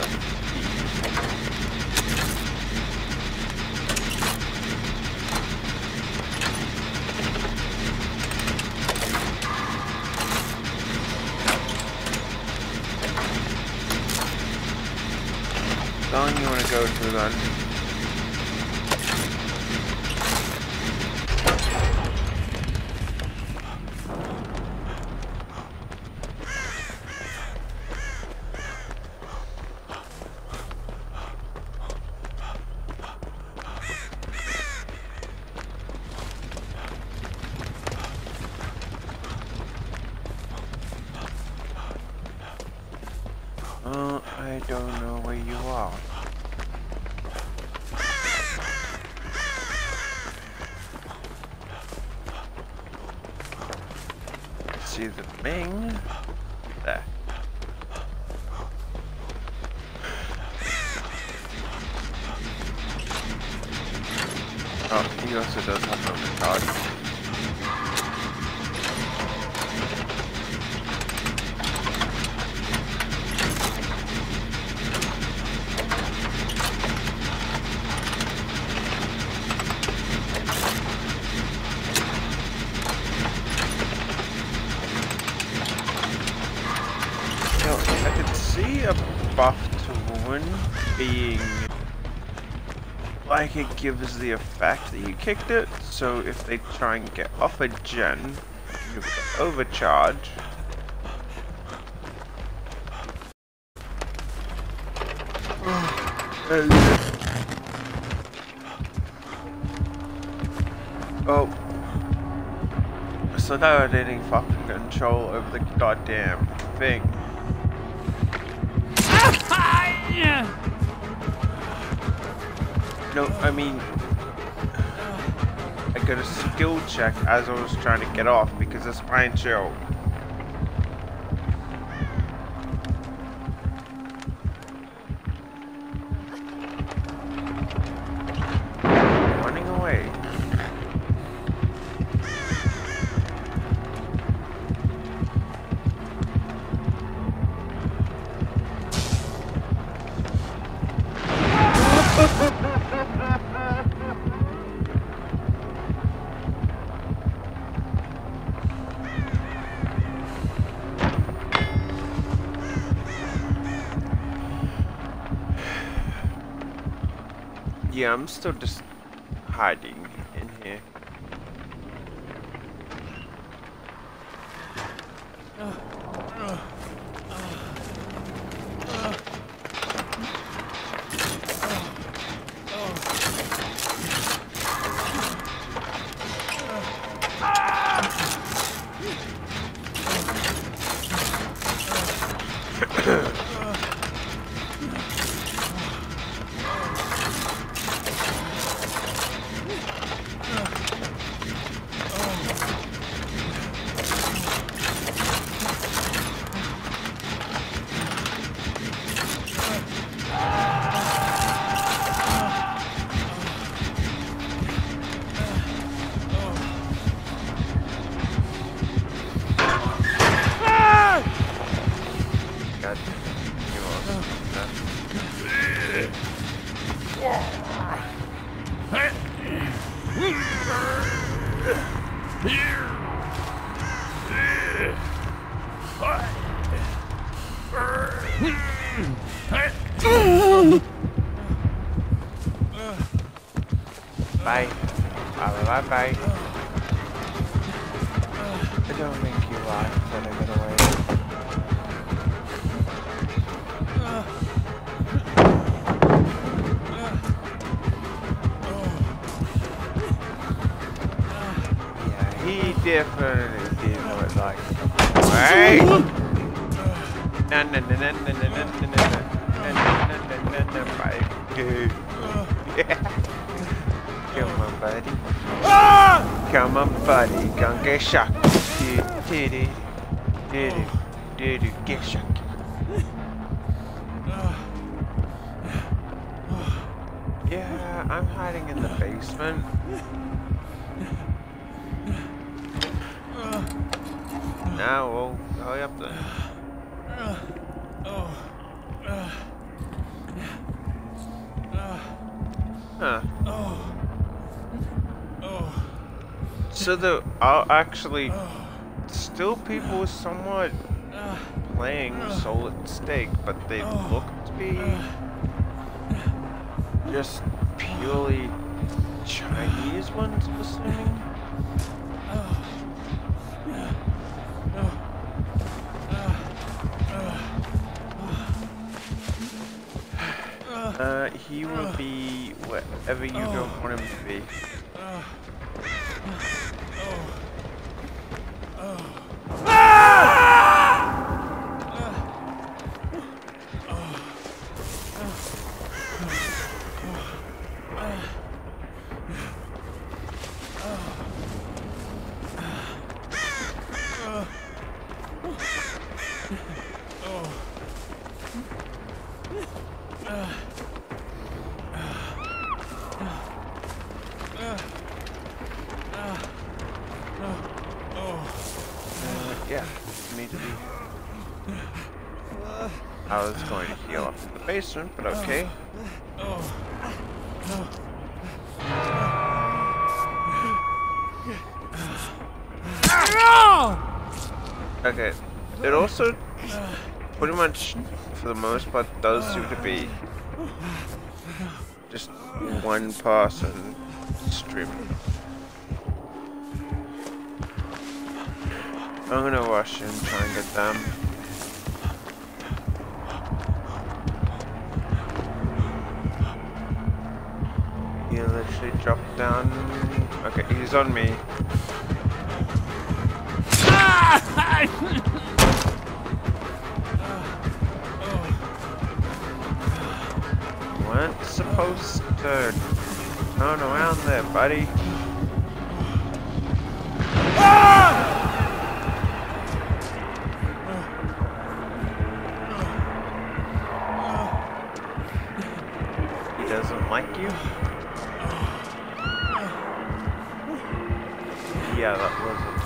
Long you want to go through then? I don't know where you are. See the thing? There. Oh, he also does have a card. A buffed wound being like it gives the effect that you kicked it, so if they try and get off a gen, you overcharge. Oh, so now I didn't fucking control over the goddamn thing. No, I mean, I got a skill check as I was trying to get off because it's fine chill. Running away. Yeah, I'm still just hiding in here. God, you Bye. Bye bye. It don't make you laugh when I get away. Yeah, he definitely did not like it. Hey! Na na na na na na na na na na na bye. Yeah. Come on, buddy. Come on, buddy. Gonna get shot. Did it get shot? Yeah, I'm hiding in the basement. Now we'll hurry up then. Huh. So there are actually still people somewhat playing Solid Snake, but they look to be just purely Chinese ones, I'm assuming. He will be wherever you don't want him to be. Yeah, need to be. I was going to heal up in the basement, but okay. Okay, it also pretty much, for the most part, does seem to be just one person streaming. I'm gonna rush in, try and get them. He literally dropped down. Okay, he's on me. Weren't supposed to turn around there, buddy. He doesn't like you? Yeah, that wasn't.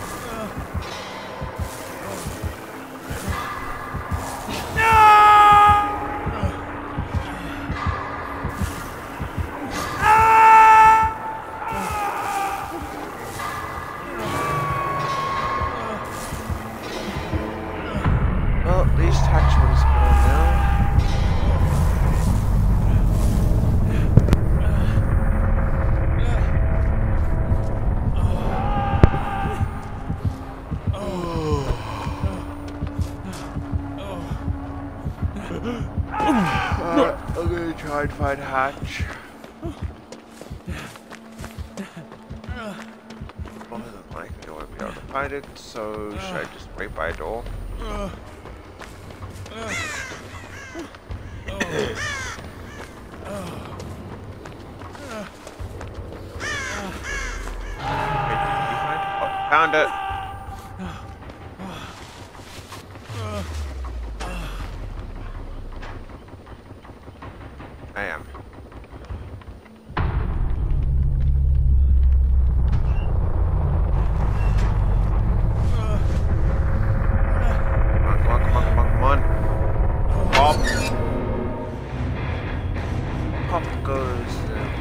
Well, at least Hatchman's gone now. I'm gonna try and find Hatch. More than likely I won't be able to find it, so should I just wait by a door? Found it! I am. Come on. Pop! Pop goes.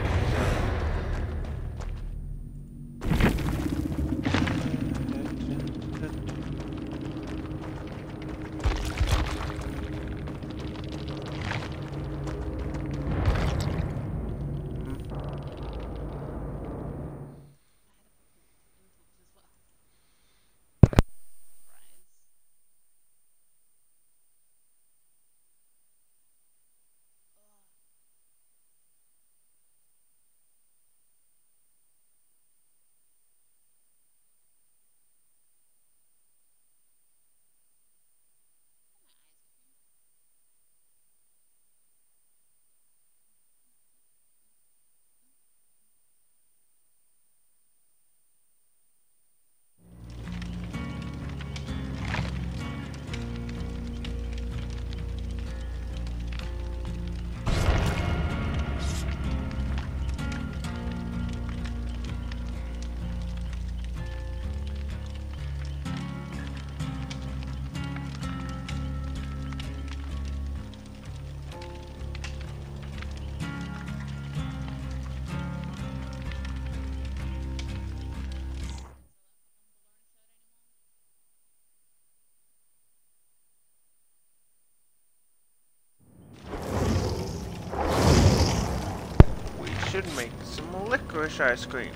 Should make some licorice ice cream.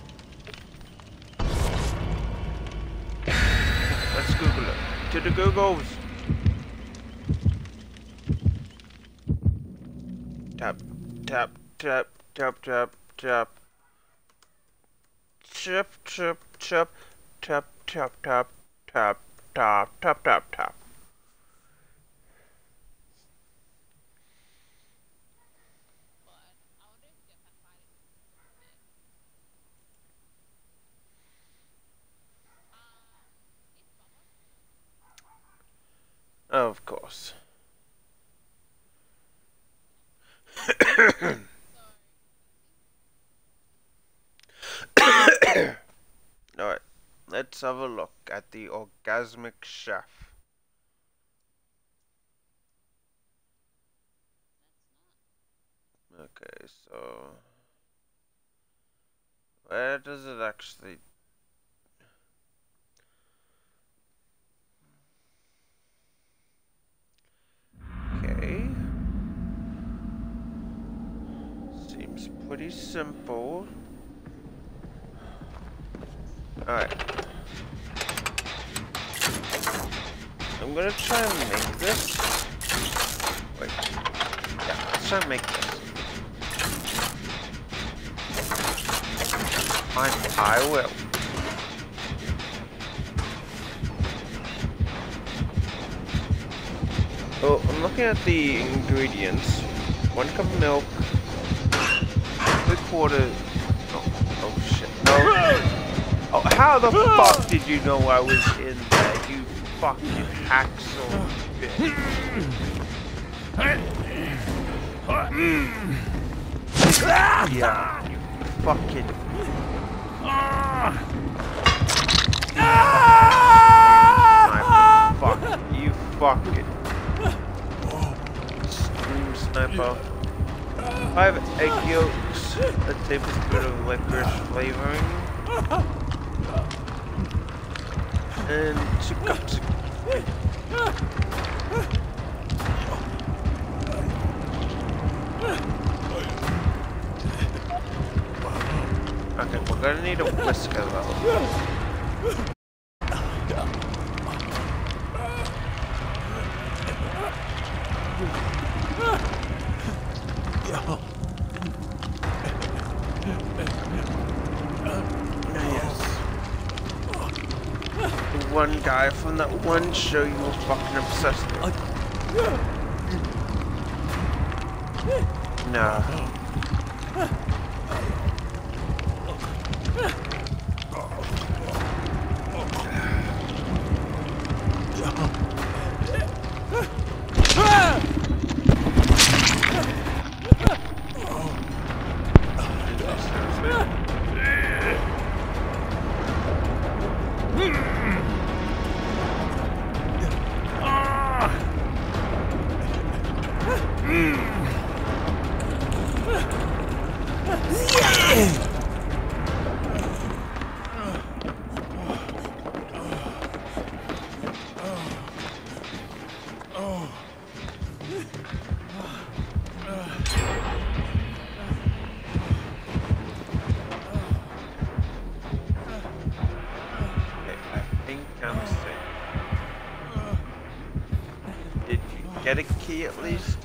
Let's Google it. To the Googles. Tap, tap, tap, tap, tap, tap. Chip, chip, chip, tap, tap, tap, tap, tap, tap, tap, tap. Of course. Alright, let's have a look at the Orgasmic Chef. Okay, so where does it actually... Okay. Seems pretty simple. Alright. I'm gonna try and make this. Wait. Yeah, let's try and make this. Fine, I will. Oh, I'm looking at the ingredients. 1 cup of milk. 3/4. Oh shit. No. Oh, how the fuck did you know I was in there, you fucking hacksaw bitch? Yeah, you fucking... You fucking... Scream sniper. 5 egg yolks, a tablespoon of licorice flavoring, and 2 cups of... Okay, we're gonna need a whisker though. Yes. The one guy from that one show you were fucking obsessed with. Nah. Get a key at least?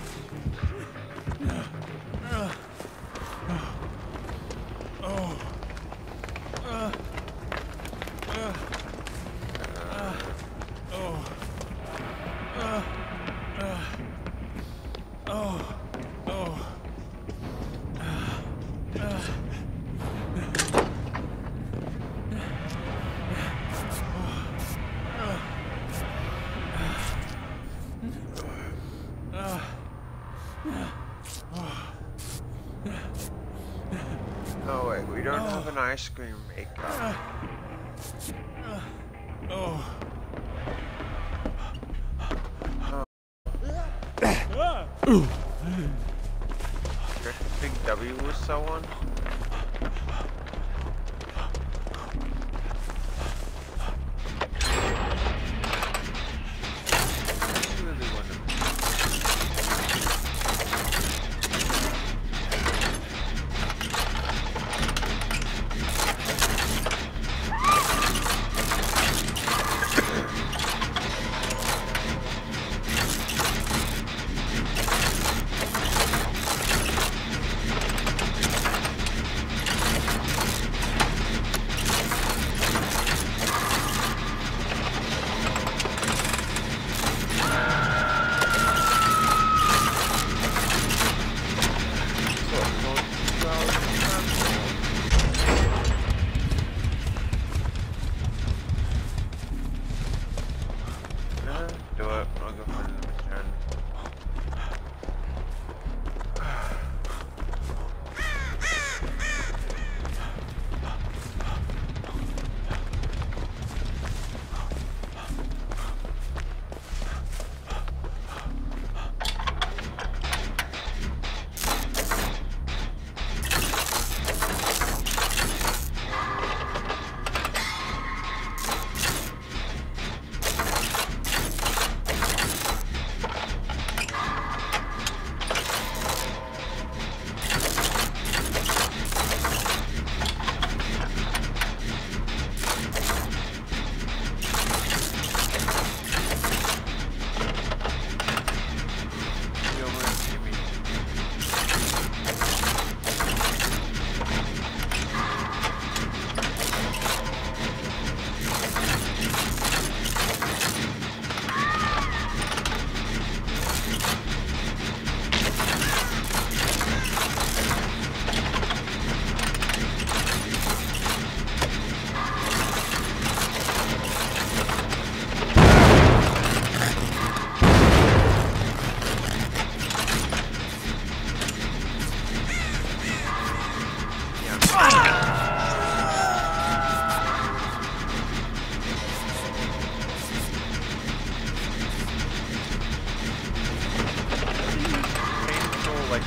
Oh wait, we don't have an ice cream maker. Big W was someone?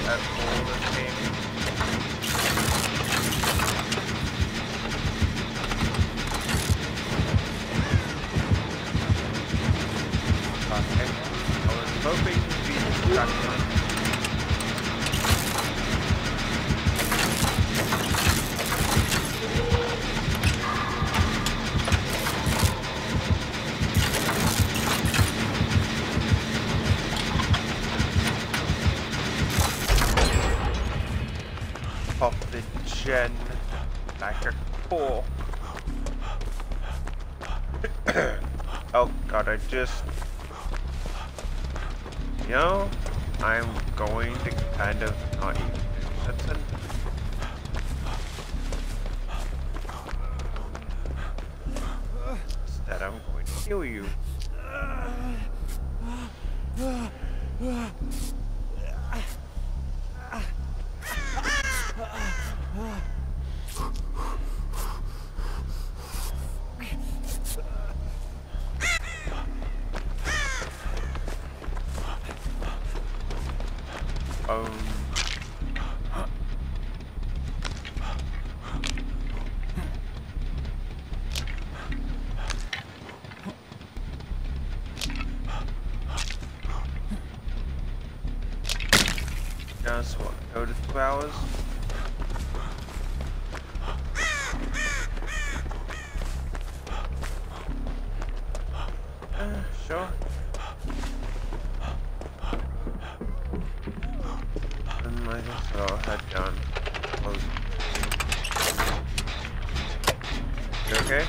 at all this game. Okay. I was hoping to be distracted. Pop the gen like a core. Oh god, I just... You know, I'm going to kind of not even do something. Instead, I'm going to heal you. Just what, go to 2 hours? Sure. Then I guess I'll head down. You okay?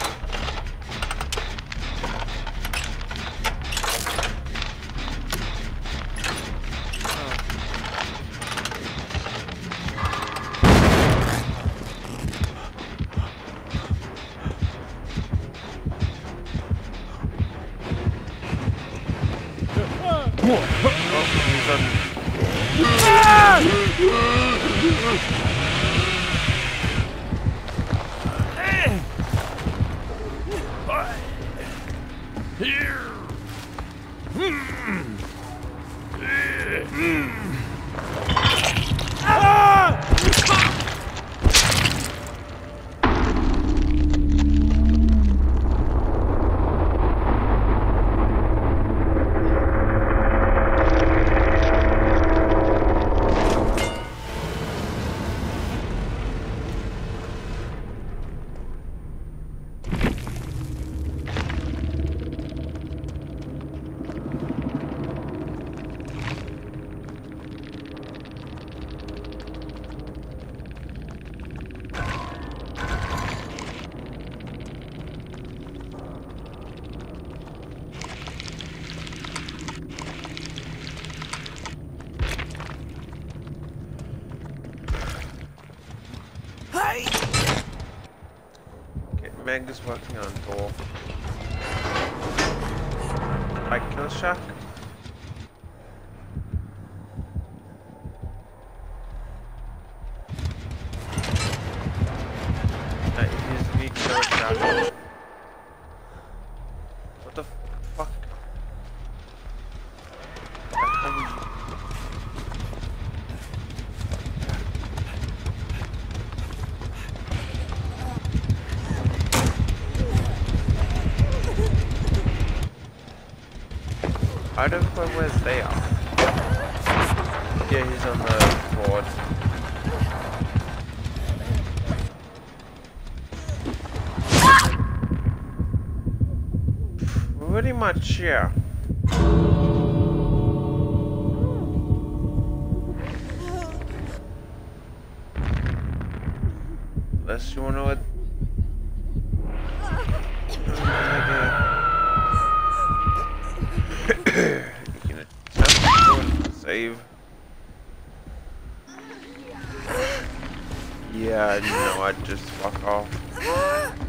Meg is working on door. Like kill shack. That is me kill shack. What the fuck? I don't know where they are. Yeah, he's on the board. Pretty much, yeah. Unless you wanna let... You can attempt to save. Yeah, no, I'd just fuck off.